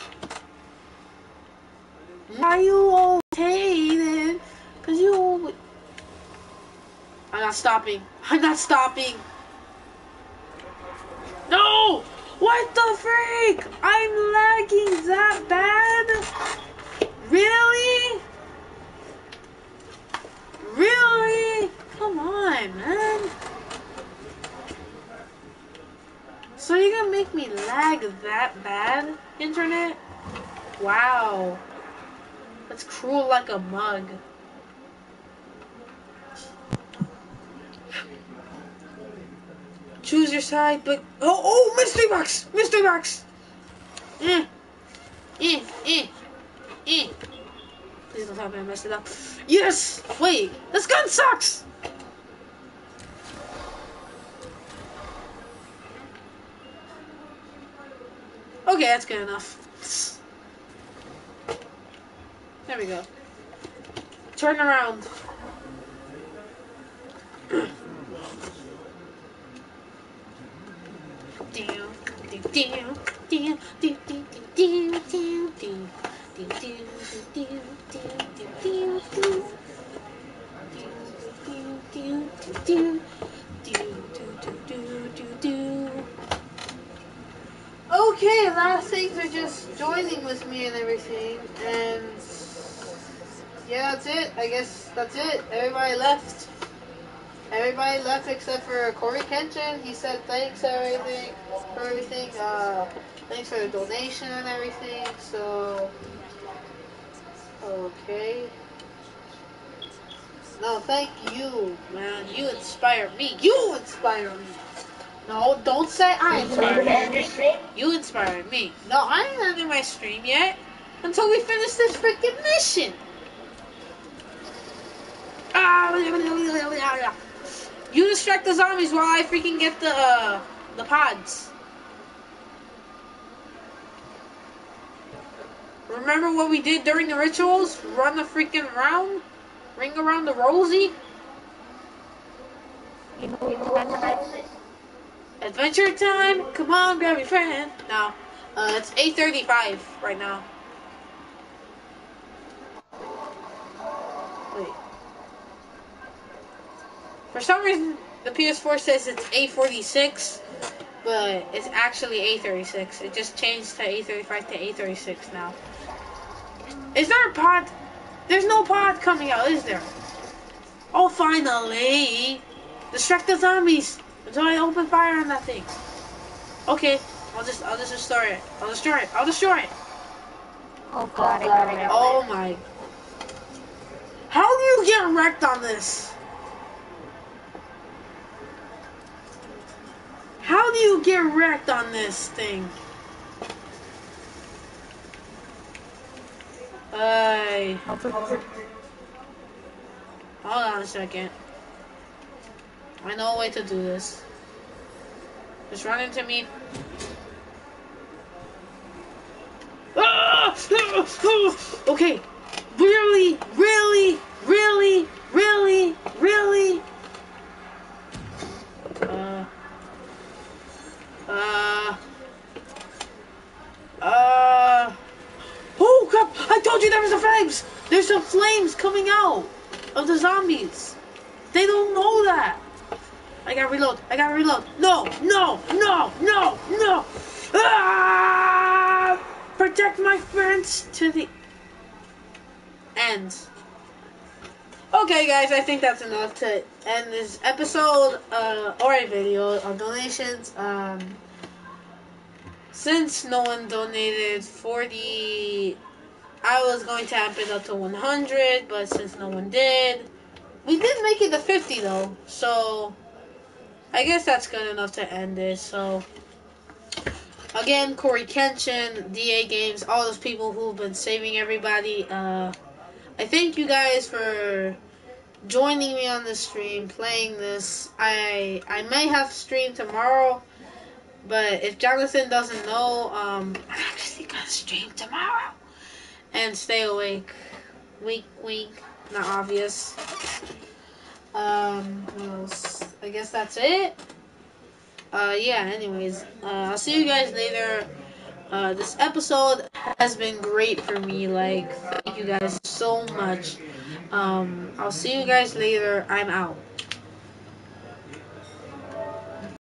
Are you okay then? Cause you... I'm not stopping. No! What the freak? I'm lagging that bad? Really? Come on, man. So you're gonna make me lag lag that bad, internet? Wow. That's cruel like a mug. Choose your side, but... Oh, mystery box! Mystery box! Eh. Please don't tell me I messed it up. Yes! Wait, this gun sucks! Okay, that's good enough. There we go. Turn around. Okay, a lot of things are just joining with me and everything, and yeah, that's it. I guess that's it. Everybody left. Everybody left except for Corey Kenshin. He said thanks for everything. Thanks for the donation and everything. So, okay. No, thank you, man. You inspire me. You inspire me. No, don't say I inspired you. You inspired me. No, I ain't ending my stream yet until we finish this freaking mission. You distract the zombies while I freaking get the pods. Remember what we did during the rituals? Run the freaking round? Ring around the rosy? Adventure time? Come on, grab your friend. No. It's 8:35 right now. Wait. For some reason, the PS4 says it's 8:46, but it's actually 8:36. It just changed to 8:35 to 8:36 now. Is there a pod? There's no pod coming out, is there? Oh, finally! Distract the zombies until I open fire on that thing. Okay, I'll just destroy it. I'll destroy it. Oh god, Oh my! How do you get wrecked on this? How do you get wrecked on this thing? Hold on a second. I know a way to do this. Just run into me. Okay. Really? Oh crap! I told you there was the flames! There's some flames coming out of the zombies. They don't know that. I gotta reload. No! Ah! Protect my friends to the end. Okay, guys, I think that's enough to end this episode or a video on donations. Since no one donated 40, I was going to amp it up to 100, but since no one did, we did make it to 50 though. So I guess that's good enough to end this. So again, Corey Kenshin, DA Games, all those people who've been saving everybody. I thank you guys for joining me on the stream, playing this. I may have stream tomorrow, but if Jonathan doesn't know, I'm actually gonna stream tomorrow. And stay awake. Wink, wink. Not obvious. What else? I guess that's it. Yeah, anyways. I'll see you guys later. This episode has been great for me. Like, thank you guys so much. I'll see you guys later. I'm out.